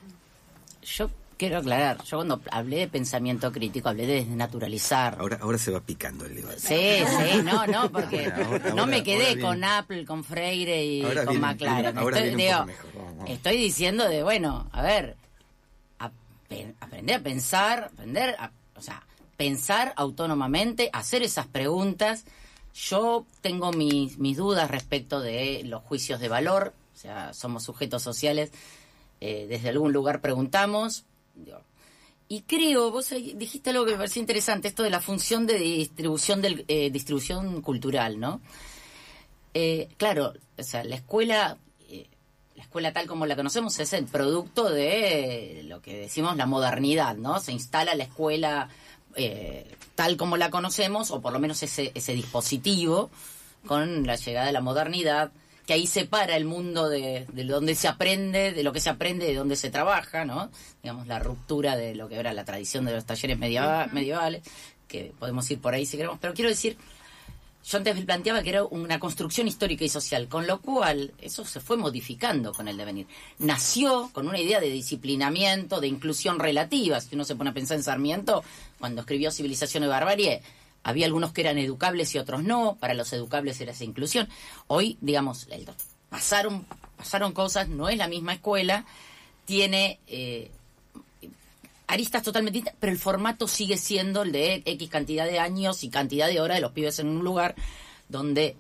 Yo quiero aclarar, yo cuando hablé de pensamiento crítico, hablé de desnaturalizar. Ahora, ahora se va picando el debate. Sí, sí, no, no, porque ahora, no ahora, me quedé ahora con Apple, con Freire y ahora con viene, McLaren. Ahora estoy, viene digo, un poco mejor. Vamos, vamos. estoy diciendo de, bueno, a ver, a, aprender a pensar, aprender a, o sea, pensar autónomamente, hacer esas preguntas. Yo tengo mis, mis dudas respecto de los juicios de valor, o sea, somos sujetos sociales, eh, desde algún lugar preguntamos, digo, y creo, vos dijiste algo que me pareció interesante, esto de la función de distribución del eh, distribución cultural, ¿no? Eh, claro, o sea, la escuela, eh, la escuela tal como la conocemos es el producto de lo que decimos la modernidad, ¿no? Se instala la escuela eh, tal como la conocemos, o por lo menos ese, ese dispositivo, con la llegada de la modernidad, que ahí separa el mundo de, de donde se aprende, de lo que se aprende, de donde se trabaja, ¿no? Digamos, la ruptura de lo que era la tradición de los talleres medieva, medievales, que podemos ir por ahí si queremos. Pero quiero decir, yo antes me planteaba que era una construcción histórica y social, con lo cual eso se fue modificando con el devenir. Nació con una idea de disciplinamiento, de inclusión relativa. Si uno se pone a pensar en Sarmiento, cuando escribió Civilización y Barbarie, había algunos que eran educables y otros no. Para los educables era esa inclusión. Hoy, digamos, el, pasaron, pasaron cosas, no es la misma escuela, tiene eh, aristas totalmente distintas, pero el formato sigue siendo el de X cantidad de años y cantidad de horas de los pibes en un lugar donde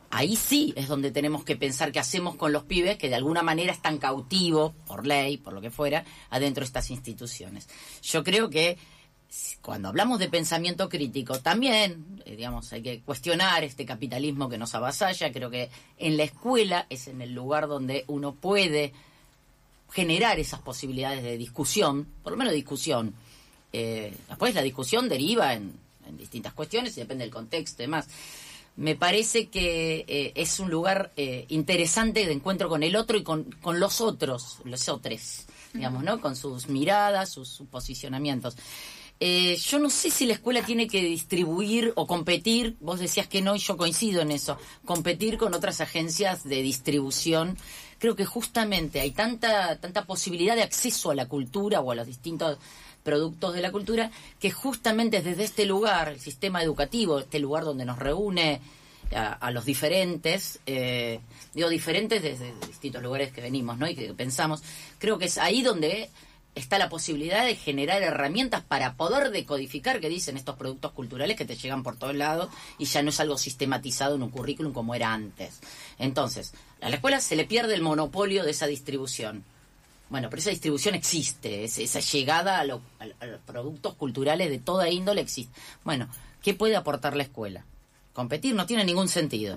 ahí sí es donde tenemos que pensar qué hacemos con los pibes que de alguna manera están cautivos, por ley, por lo que fuera, adentro de estas instituciones. Yo creo que cuando hablamos de pensamiento crítico, también, eh, digamos, hay que cuestionar este capitalismo que nos avasalla. Creo que en la escuela es en el lugar donde uno puede generar esas posibilidades de discusión, por lo menos discusión. Eh, después la discusión deriva en, en distintas cuestiones y depende del contexto y demás. Me parece que eh, es un lugar eh, interesante de encuentro con el otro y con, con los otros, los otros, digamos, ¿no? Con sus miradas, sus, sus posicionamientos. Eh, yo no sé si la escuela tiene que distribuir o competir, vos decías que no y yo coincido en eso, competir con otras agencias de distribución. Creo que justamente hay tanta, tanta posibilidad de acceso a la cultura o a los distintos productos de la cultura, que justamente desde este lugar, el sistema educativo, este lugar donde nos reúne a, a los diferentes, eh, digo diferentes desde distintos lugares que venimos, ¿no? Y que pensamos, creo que es ahí donde está la posibilidad de generar herramientas para poder decodificar qué dicen estos productos culturales que te llegan por todos lados y ya no es algo sistematizado en un currículum como era antes. Entonces, a la escuela se le pierde el monopolio de esa distribución. Bueno, pero esa distribución existe, esa llegada a, lo, a los productos culturales de toda índole existe. Bueno, ¿qué puede aportar la escuela? Competir no tiene ningún sentido.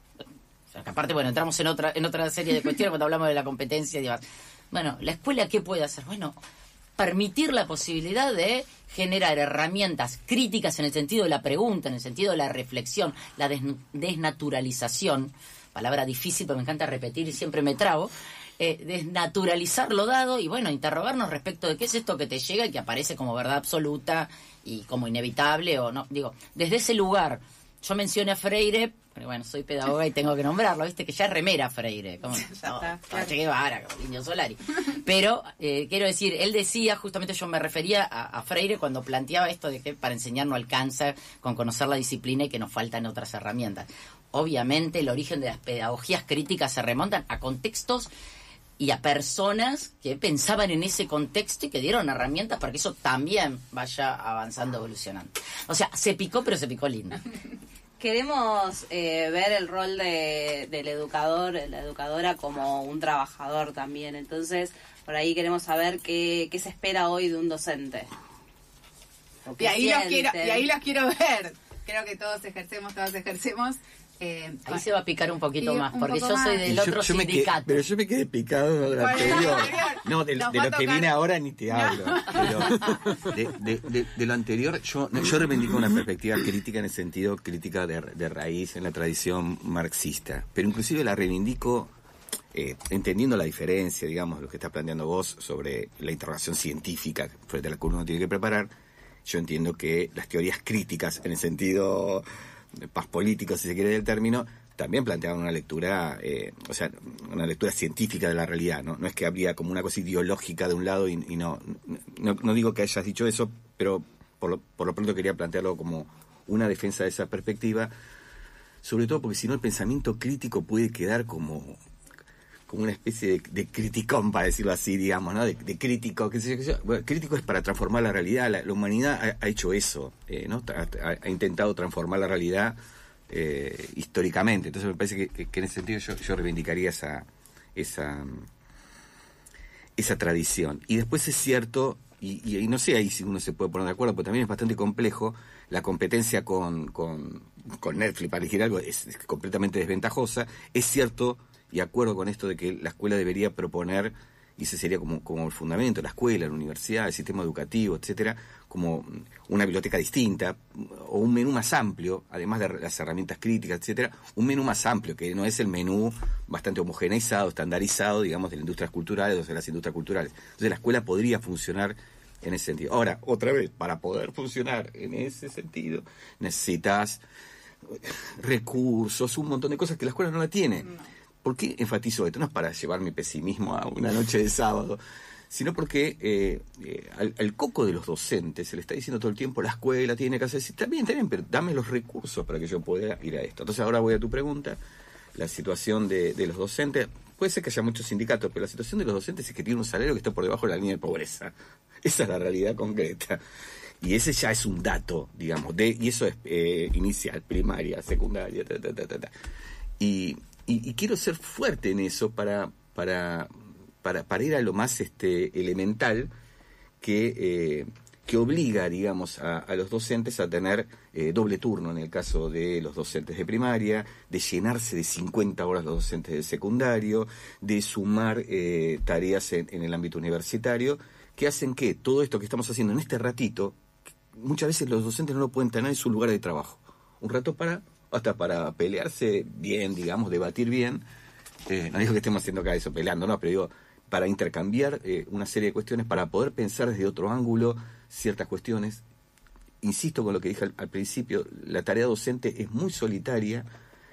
O sea, que aparte, bueno, entramos en otra en otra serie de cuestiones cuando hablamos de la competencia y demás. Bueno, ¿la escuela qué puede hacer? Bueno, permitir la posibilidad de generar herramientas críticas en el sentido de la pregunta, en el sentido de la reflexión, la des- desnaturalización, palabra difícil pero me encanta repetir y siempre me trabo, eh, desnaturalizar lo dado y bueno, interrogarnos respecto de qué es esto que te llega y que aparece como verdad absoluta y como inevitable o no. Digo, desde ese lugar, yo mencioné a Freire, pero bueno, soy pedagoga y tengo que nombrarlo, viste que ya es remera Freire, como ya está, no, claro. Che Guevara, como Indio Solari. Pero eh, quiero decir, él decía, justamente yo me refería a, a Freire cuando planteaba esto de que para enseñar no alcanza con conocer la disciplina y que nos faltan otras herramientas. Obviamente el origen de las pedagogías críticas se remontan a contextos y a personas que pensaban en ese contexto y que dieron herramientas para que eso también vaya avanzando, evolucionando. O sea, se picó, pero se picó lindo. Queremos eh, ver el rol de, del educador, de la educadora como un trabajador también. Entonces, por ahí queremos saber qué, qué se espera hoy de un docente. Y ahí, los quiero, y ahí los quiero ver. Creo que todos ejercemos, todos ejercemos. Eh, Ahí se va a picar un poquito más, porque yo más. soy del yo, otro yo sindicato. Quedé, pero yo me quedé picado de lo anterior. No, de, de lo que viene ahora ni te hablo. No. Pero de, de, de, de lo anterior, yo, yo reivindico una perspectiva crítica en el sentido crítica de, de raíz en la tradición marxista. Pero inclusive la reivindico eh, entendiendo la diferencia, digamos, lo que estás planteando vos sobre la interrogación científica frente a la que uno tiene que preparar. Yo entiendo que las teorías críticas en el sentido paz político, si se quiere del término, también planteaban una lectura, eh, o sea, una lectura científica de la realidad, ¿no? No es que habría como una cosa ideológica de un lado y, y no, no, no digo que hayas dicho eso, pero por lo, por lo pronto quería plantearlo como una defensa de esa perspectiva, sobre todo porque si no el pensamiento crítico puede quedar como como una especie de, de criticón, para decirlo así, digamos, ¿no? De, de crítico, qué sé yo, qué sé yo. Bueno, crítico es para transformar la realidad. La, la humanidad ha, ha hecho eso, eh, ¿no? Ha, ha intentado transformar la realidad eh, históricamente. Entonces me parece que, que, que en ese sentido yo, yo reivindicaría esa, esa, esa tradición. Y después es cierto, y, y, y no sé ahí si uno se puede poner de acuerdo, porque también es bastante complejo, la competencia con, con, con Netflix, para elegir algo, es, es completamente desventajosa. Es cierto, y acuerdo con esto de que la escuela debería proponer, y ese sería como, como el fundamento, la escuela, la universidad, el sistema educativo, etcétera, como una biblioteca distinta, o un menú más amplio, además de las herramientas críticas, etcétera, un menú más amplio, que no es el menú bastante homogeneizado, estandarizado, digamos, de las industrias culturales o de las industrias culturales. Entonces la escuela podría funcionar en ese sentido. Ahora, otra vez, para poder funcionar en ese sentido, necesitas recursos, un montón de cosas que la escuela no la tiene. No. ¿Por qué enfatizo esto? No es para llevar mi pesimismo a una noche de sábado, sino porque eh, eh, al, al coco de los docentes se le está diciendo todo el tiempo, la escuela tiene que hacer, está bien, está bien, pero dame los recursos para que yo pueda ir a esto. Entonces ahora voy a tu pregunta, la situación de, de los docentes, puede ser que haya muchos sindicatos, pero la situación de los docentes es que tienen un salario que está por debajo de la línea de pobreza. Esa es la realidad concreta. Y ese ya es un dato, digamos, de y eso es eh, inicial, primaria, secundaria, ta, ta, ta, ta, ta. Y, y, y quiero ser fuerte en eso para, para, para, para ir a lo más este, elemental que, eh, que obliga, digamos, a, a los docentes a tener eh, doble turno en el caso de los docentes de primaria, de llenarse de cincuenta horas los docentes de secundario, de sumar eh, tareas en, en el ámbito universitario, que hacen que todo esto que estamos haciendo en este ratito, muchas veces los docentes no lo pueden tener en su lugar de trabajo. Un rato para, hasta para pelearse bien, digamos, debatir bien. Eh, no digo que estemos haciendo acá eso, peleando, no, pero digo, para intercambiar eh, una serie de cuestiones, para poder pensar desde otro ángulo ciertas cuestiones. Insisto con lo que dije al, al principio, la tarea docente es muy solitaria.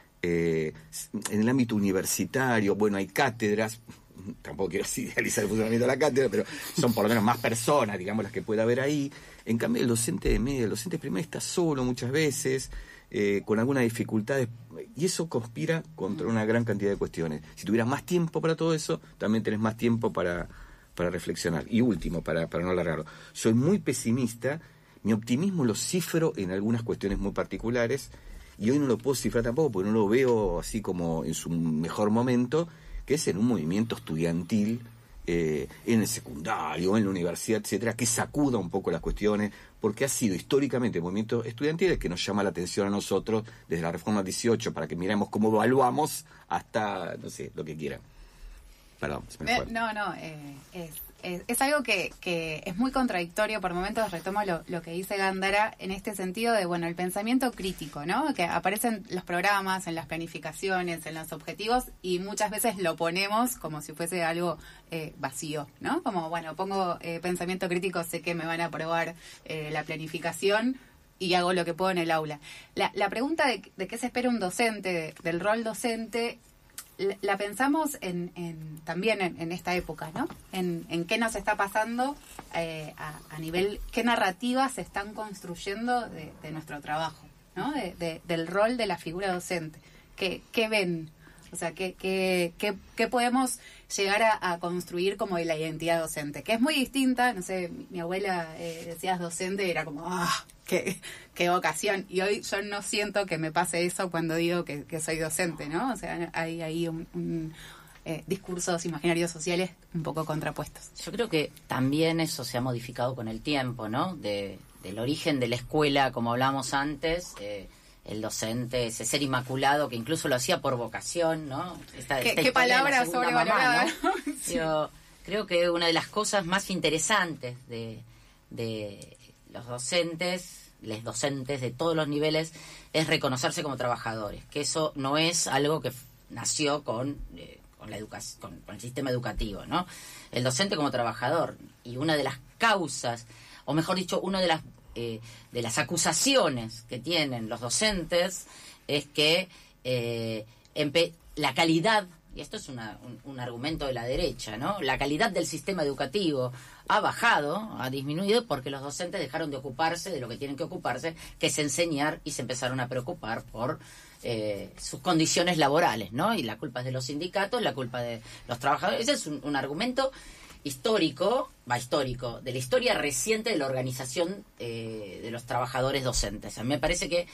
Eh, en el ámbito universitario, bueno, hay cátedras, tampoco quiero idealizar el funcionamiento de la cátedra, pero son por lo menos más personas, digamos, las que puede haber ahí. En cambio, el docente de media, el docente de primaria está solo muchas veces, eh, con algunas dificultades, y eso conspira contra una gran cantidad de cuestiones. Si tuvieras más tiempo para todo eso, también tenés más tiempo para, para reflexionar. Y último, para, para no alargarlo, soy muy pesimista, mi optimismo lo cifro en algunas cuestiones muy particulares, y hoy no lo puedo cifrar tampoco, porque no lo veo así como en su mejor momento, que es en un movimiento estudiantil, eh, en el secundario, en la universidad, etcétera, que sacuda un poco las cuestiones, porque ha sido históricamente movimientos estudiantiles que nos llama la atención a nosotros desde la Reforma dieciocho, para que miremos cómo evaluamos hasta, no sé, lo que quieran. Perdón, se me fue. Eh, no, no, eh, es, es, es algo que, que es muy contradictorio por momentos. Retomo lo, lo que dice Gándara en este sentido de, bueno, el pensamiento crítico, ¿no? Que aparecen los programas, en las planificaciones, en los objetivos, y muchas veces lo ponemos como si fuese algo eh, vacío, ¿no? Como, bueno, pongo eh, pensamiento crítico, sé que me van a aprobar eh, la planificación y hago lo que puedo en el aula. La, la pregunta de, de qué se espera un docente, de, del rol docente, la pensamos en, en también en, en esta época, ¿no? En, en qué nos está pasando eh, a, a nivel, qué narrativas se están construyendo de, de nuestro trabajo, ¿no? De, de, del rol de la figura docente. ¿Qué, qué ven? O sea, ¿qué, qué, qué, qué podemos llegar a, a construir como de la identidad docente? Que es muy distinta, no sé, mi, mi abuela eh, decías docente y era como, ¡ah! Qué, qué vocación. Y hoy yo no siento que me pase eso cuando digo que, que soy docente, ¿no? O sea, hay ahí un, un eh, discursos imaginarios sociales un poco contrapuestos. Yo creo que también eso se ha modificado con el tiempo, ¿no? De, del origen de la escuela, como hablamos antes, eh, el docente, ese ser inmaculado que incluso lo hacía por vocación, ¿no? Esta, ¿Qué, esta qué palabra sobrevalorada? ¿No? Sí. Yo creo que una de las cosas más interesantes de, de los docentes, les docentes de todos los niveles, es reconocerse como trabajadores, que eso no es algo que nació con, eh, con la educación, con, con el sistema educativo, ¿no? El docente como trabajador, y una de las causas, o mejor dicho, una de las eh, de las acusaciones que tienen los docentes es que eh, empe- la calidad, y esto es una, un, un argumento de la derecha, ¿no? La calidad del sistema educativo ha bajado, ha disminuido, porque los docentes dejaron de ocuparse de lo que tienen que ocuparse, que es enseñar, y se empezaron a preocupar por eh, sus condiciones laborales, ¿no? Y la culpa es de los sindicatos, la culpa de los trabajadores. Ese es un, un argumento histórico, va histórico, de la historia reciente de la organización eh, de los trabajadores docentes. A mí me parece que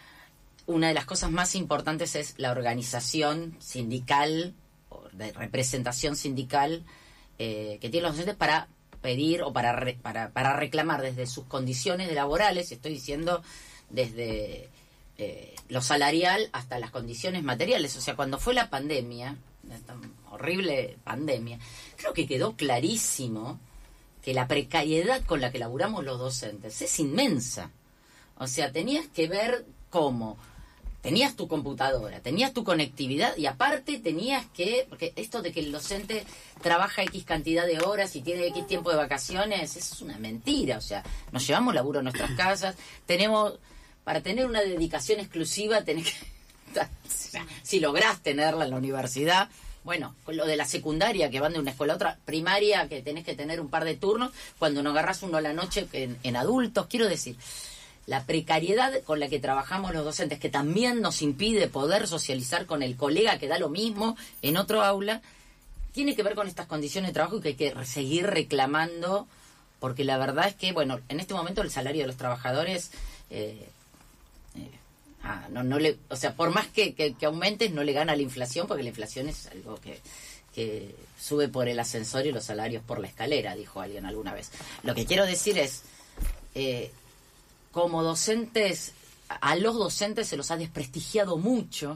una de las cosas más importantes es la organización sindical, de representación sindical, eh, que tienen los docentes para pedir o para, re, para para reclamar desde sus condiciones laborales, estoy diciendo desde eh, lo salarial hasta las condiciones materiales. O sea, cuando fue la pandemia, esta horrible pandemia, creo que quedó clarísimo que la precariedad con la que laburamos los docentes es inmensa. O sea, tenías que ver cómo tenías tu computadora, tenías tu conectividad, y aparte tenías que, porque esto de que el docente trabaja X cantidad de horas y tiene X tiempo de vacaciones, eso es una mentira. O sea, nos llevamos laburo a nuestras casas, tenemos, para tener una dedicación exclusiva tenés que, si lográs tenerla en la universidad, bueno, con lo de la secundaria, que van de una escuela a otra, primaria, que tenés que tener un par de turnos, cuando no agarrás uno a la noche en, en adultos, quiero decir, la precariedad con la que trabajamos los docentes, que también nos impide poder socializar con el colega que da lo mismo en otro aula, tiene que ver con estas condiciones de trabajo que hay que seguir reclamando, porque la verdad es que, bueno, en este momento el salario de los trabajadores, eh, eh, Ah, no, no le, o sea, por más que, que, que aumentes, no le gana la inflación, porque la inflación es algo que, que sube por el ascensor y los salarios por la escalera, dijo alguien alguna vez. Lo que quiero decir es, eh, como docentes, a los docentes se los ha desprestigiado mucho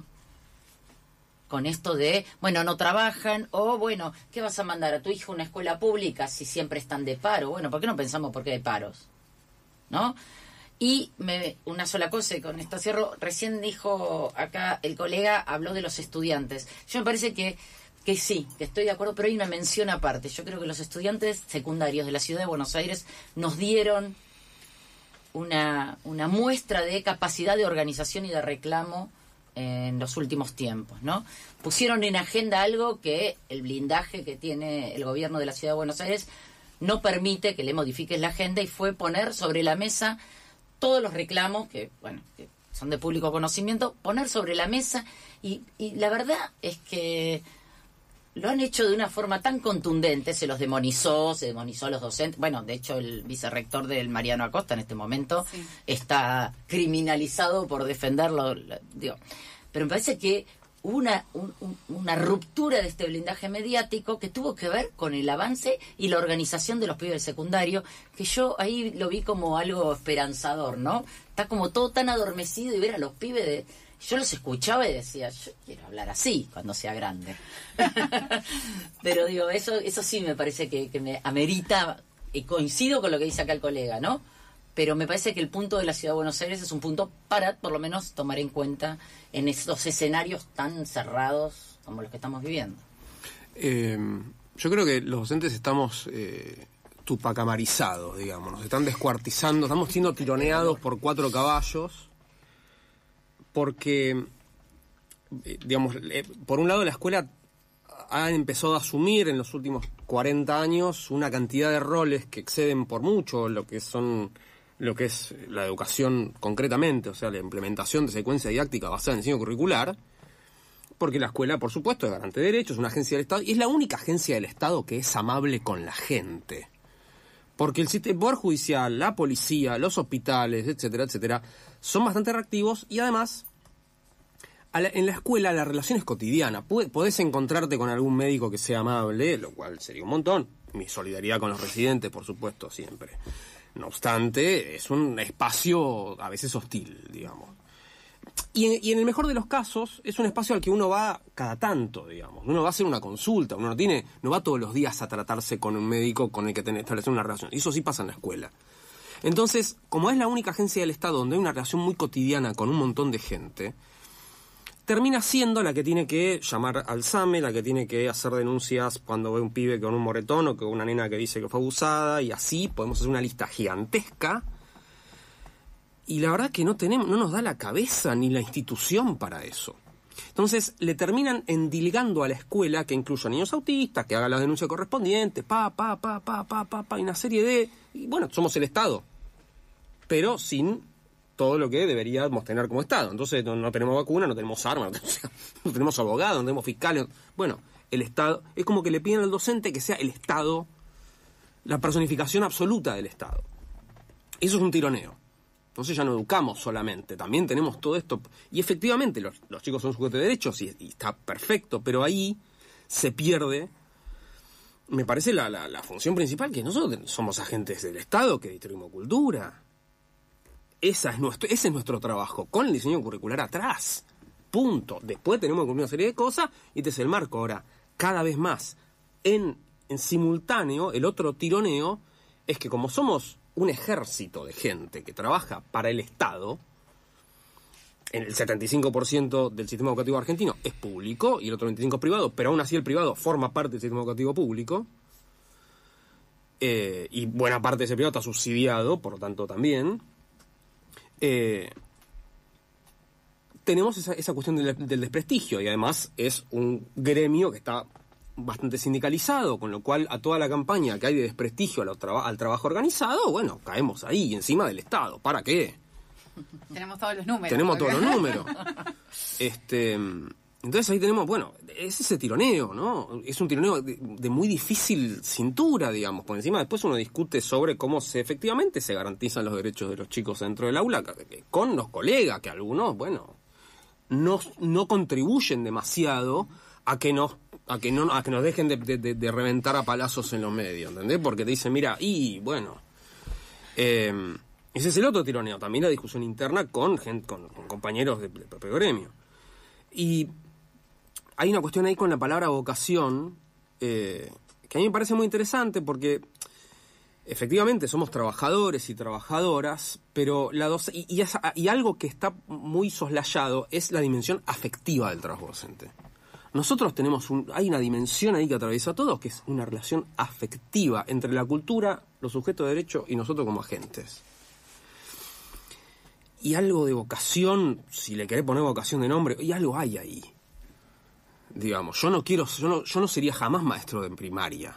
con esto de, bueno, no trabajan, o bueno, ¿qué vas a mandar a tu hijo a una escuela pública si siempre están de paro? Bueno, ¿por qué no pensamos por qué de paros? ¿No? Y me, una sola cosa, y con esto cierro, recién dijo acá el colega, habló de los estudiantes. Yo me parece que, que sí, que estoy de acuerdo, pero hay una mención aparte. Yo creo que los estudiantes secundarios de la ciudad de Buenos Aires nos dieron una, una muestra de capacidad de organización y de reclamo en los últimos tiempos, ¿no? Pusieron en agenda algo que el blindaje que tiene el gobierno de la ciudad de Buenos Aires no permite que le modifiques la agenda, y fue poner sobre la mesa todos los reclamos que, bueno, que son de público conocimiento, poner sobre la mesa, y, y la verdad es que lo han hecho de una forma tan contundente, se los demonizó, se demonizó a los docentes. Bueno, de hecho el vicerrector del Mariano Acosta en este momento sí. está criminalizado por defenderlo, digo. Pero me parece que una, un, una ruptura de este blindaje mediático que tuvo que ver con el avance y la organización de los pibes del secundario, que yo ahí lo vi como algo esperanzador, ¿no? Está como todo tan adormecido, y ver a los pibes de... Yo los escuchaba y decía, yo quiero hablar así cuando sea grande. Pero digo, eso eso sí me parece que, que me amerita, y coincido con lo que dice acá el colega, ¿no? Pero me parece que el punto de la Ciudad de Buenos Aires es un punto para, por lo menos, tomar en cuenta en estos escenarios tan cerrados como los que estamos viviendo. Eh, yo creo que los docentes estamos eh, tupacamarizados, digamos, nos están descuartizando, estamos siendo tironeados por cuatro caballos. Porque, digamos, por un lado la escuela ha empezado a asumir en los últimos cuarenta años una cantidad de roles que exceden por mucho lo que son lo que es la educación concretamente, o sea, la implementación de secuencia didáctica basada en diseño curricular, porque la escuela, por supuesto, es garante de derechos, es una agencia del Estado, y es la única agencia del Estado que es amable con la gente. Porque el sistema, el Poder Judicial, la policía, los hospitales, etcétera, etcétera, son bastante reactivos, y además, a la, en la escuela la relación es cotidiana. Podés encontrarte con algún médico que sea amable, lo cual sería un montón. Mi solidaridad con los residentes, por supuesto, siempre. No obstante, es un espacio a veces hostil, digamos. Y en, y en el mejor de los casos, es un espacio al que uno va cada tanto, digamos. Uno va a hacer una consulta, uno no tiene, no va todos los días a tratarse con un médico con el que tiene que establecer una relación. Y eso sí pasa en la escuela. Entonces, como es la única agencia del Estado donde hay una relación muy cotidiana con un montón de gente, termina siendo la que tiene que llamar al SAME, la que tiene que hacer denuncias cuando ve un pibe con un moretón o con una nena que dice que fue abusada, y así podemos hacer una lista gigantesca. Y la verdad que no tenemos, no nos da la cabeza ni la institución para eso. Entonces le terminan endilgando a la escuela que incluya niños autistas, que haga la denuncia correspondiente, pa, pa, pa, pa, pa, pa, pa, y una serie de... Y bueno, somos el Estado, pero sin todo lo que deberíamos tener como Estado. Entonces no, no tenemos vacuna, no tenemos armas, no tenemos, no tenemos abogados, no tenemos fiscales. Bueno, el Estado... Es como que le piden al docente que sea el Estado, la personificación absoluta del Estado. Eso es un tironeo. Entonces ya no educamos solamente, también tenemos todo esto. Y efectivamente los, los chicos son sujetos de derechos y, y está perfecto, pero ahí se pierde, me parece, la, la, la función principal, que nosotros somos agentes del Estado que distribuimos cultura. Esa es nuestro, ese es nuestro trabajo, con el diseño curricular atrás. Punto. Después tenemos que cumplir una serie de cosas y este es el marco. Ahora, cada vez más, en, en simultáneo, el otro tironeo es que como somos un ejército de gente que trabaja para el Estado, en el setenta y cinco por ciento del sistema educativo argentino es público y el otro veinticinco por ciento es privado, pero aún así el privado forma parte del sistema educativo público, eh, y buena parte de ese privado está subsidiado, por lo tanto también, eh, tenemos esa, esa cuestión del, del desprestigio, y además es un gremio que está bastante sindicalizado, con lo cual a toda la campaña que hay de desprestigio al, traba- al trabajo organizado, bueno, caemos ahí, encima del Estado. ¿Para qué? Tenemos todos los números. Tenemos todos los números. este Entonces ahí tenemos, bueno, es ese tironeo, ¿no? Es un tironeo de, de muy difícil cintura, digamos. Por encima después uno discute sobre cómo se efectivamente se garantizan los derechos de los chicos dentro del aula con los colegas, que algunos, bueno, no, no contribuyen demasiado a que nos a que no a que nos dejen de, de, de reventar a palazos en los medios, ¿entendés? Porque te dicen, mira, y bueno, eh, ese es el otro tironeo, también la discusión interna con, gente, con, con compañeros del propio gremio. Y hay una cuestión ahí con la palabra vocación, eh, que a mí me parece muy interesante porque efectivamente somos trabajadores y trabajadoras, pero la doc- y, y, es, y algo que está muy soslayado es la dimensión afectiva del trabajo docente. Nosotros tenemos un, hay una dimensión ahí que atraviesa a todos, que es una relación afectiva entre la cultura, los sujetos de derecho y nosotros como agentes. Y algo de vocación, si le querés poner vocación de nombre, y algo hay ahí. Digamos, yo no quiero, yo no, yo no sería jamás maestro de primaria,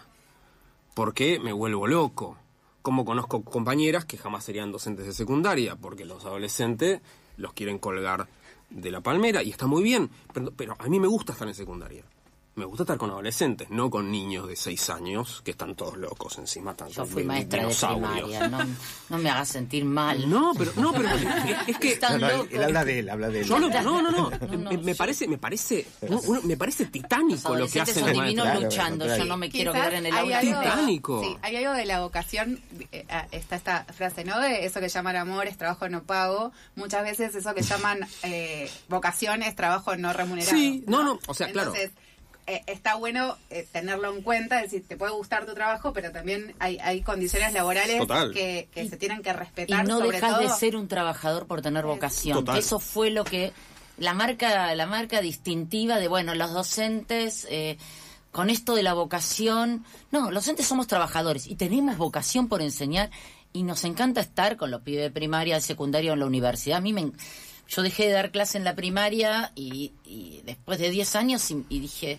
porque me vuelvo loco. Como conozco compañeras que jamás serían docentes de secundaria, porque los adolescentes los quieren colgar de la palmera, y está muy bien, pero, pero a mí me gusta estar en secundaria. Me gusta estar con adolescentes, no con niños de seis años que están todos locos encima. Tan, Yo fui de, maestra de primaria, no, no me hagas sentir mal. No, pero no, pero es, es que Están No, no, locos. él habla de él, habla de él. Yo no, no, no, no, No, no, me, me yo- parece, me parece, uno- uno- me parece titánico Los lo que adolescentes hacen son los divinos maestros. luchando, yo no me quiero Quizás quedar en el hay aula. algo- Titánico. Sí, hay algo de la vocación, eh, ah, está esta frase, ¿no? De eso que llaman amor es trabajo no pago. Muchas veces eso que llaman eh, vocación es trabajo no remunerado. Sí, no, no, o sea, claro. Entonces, eh, está bueno eh, tenerlo en cuenta, es decir, te puede gustar tu trabajo, pero también hay, hay condiciones laborales Total. que, que se tienen que Y respetar. no sobre dejas todo. de ser un trabajador por tener vocación. Total. Eso fue lo que la marca, la marca distintiva de, bueno, los docentes eh, con esto de la vocación. No, los docentes somos trabajadores y tenemos vocación por enseñar y nos encanta estar con los pibes de primaria, de secundaria o en la universidad. A mí me, yo dejé de dar clase en la primaria y, y después de diez años y, y dije,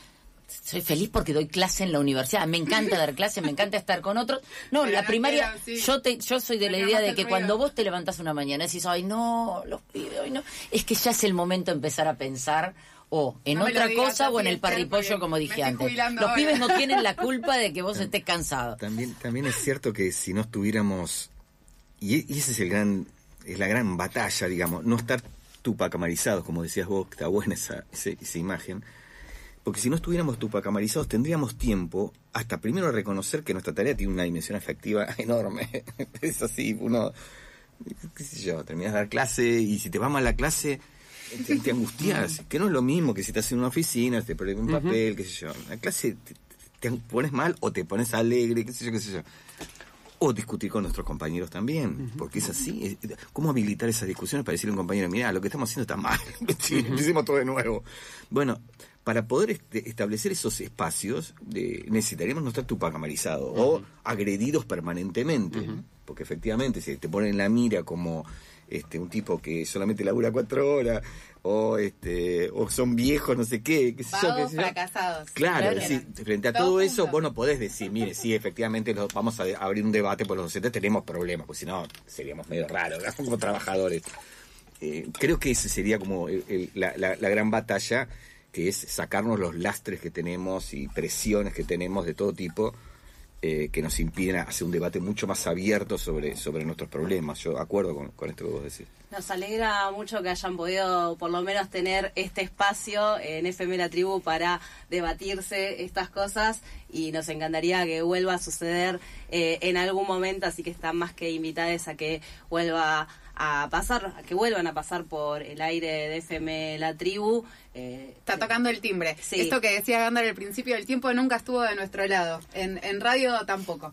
soy feliz porque doy clase en la universidad. Me encanta dar clase, me encanta estar con otros. No, Pero la no primaria, quedan, sí. yo te, yo soy de la Pero idea más de el que ruido. cuando vos te levantás una mañana y decís, ay no, los pibes, hoy no, es que ya es el momento de empezar a pensar o en No me lo otra digas cosa o en así, el parripollo, Esther, como porque dije me estoy antes. jubilando Los ahora. pibes no tienen la culpa de que vos estés cansado. También, también es cierto que si no estuviéramos, y, y ese es el gran, es la gran batalla, digamos, no estar tupacamarizados, como decías vos, que está buena esa, esa, esa imagen, porque si no estuviéramos tupacamarizados tendríamos tiempo hasta primero reconocer que nuestra tarea tiene una dimensión afectiva enorme. Es así, uno, qué sé yo, terminas de dar clase y si te va mal la clase te, te angustias, que no es lo mismo que si estás en una oficina, te pones un papel, qué sé yo. La clase te, te pones mal o te pones alegre, qué sé yo, qué sé yo. O discutir con nuestros compañeros también, porque es así. Es- ¿Cómo habilitar esas discusiones para decirle a un compañero, mira, lo que estamos haciendo está mal, empecemos todo de nuevo? Bueno, para poder este, establecer esos espacios, de, necesitaríamos no estar tupacamarizados o agredidos permanentemente, porque efectivamente si te ponen en la mira como este un tipo que solamente labura cuatro horas, o este o son viejos, no sé qué, qué sé yo, qué Vagos sé yo. fracasados. Claro, Claro. sí, frente a Todo todo eso, junto. vos no podés decir, mire, sí, efectivamente los- vamos a de- abrir un debate, por los docentes tenemos problemas, pues si no, seríamos medio raros, ¿no? Como trabajadores. Eh, creo que ese sería como el- el- la, la- la gran batalla, que es sacarnos los lastres que tenemos y presiones que tenemos de todo tipo, eh, que nos impiden hacer un debate mucho más abierto sobre, sobre nuestros problemas. Yo acuerdo con, con esto que vos decís. Nos alegra mucho que hayan podido por lo menos tener este espacio en F M La Tribu para debatirse estas cosas y nos encantaría que vuelva a suceder eh, en algún momento, así que están más que invitadas a que vuelva a pasar, a que vuelvan a pasar por el aire de F M La Tribu. Eh, Está tocando el timbre. Sí. Esto que decía Gándar al principio, el tiempo nunca estuvo de nuestro lado. En, en radio tampoco.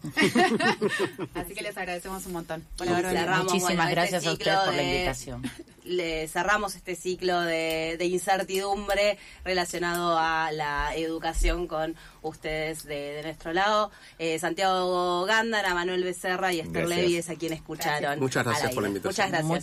Así que les agradecemos un montón por Y haber venido. cerramos, Muchísimas bueno, gracias este a ustedes ciclo por la de- invitación. Le cerramos este ciclo de, de incertidumbre relacionado a la educación con ustedes de, de nuestro lado. Eh, Santiago Gándara, Manuel Becerra y Esther Gracias. Levy es a quien escucharon. Muchas gracias al por la aire. invitación. Muchas gracias.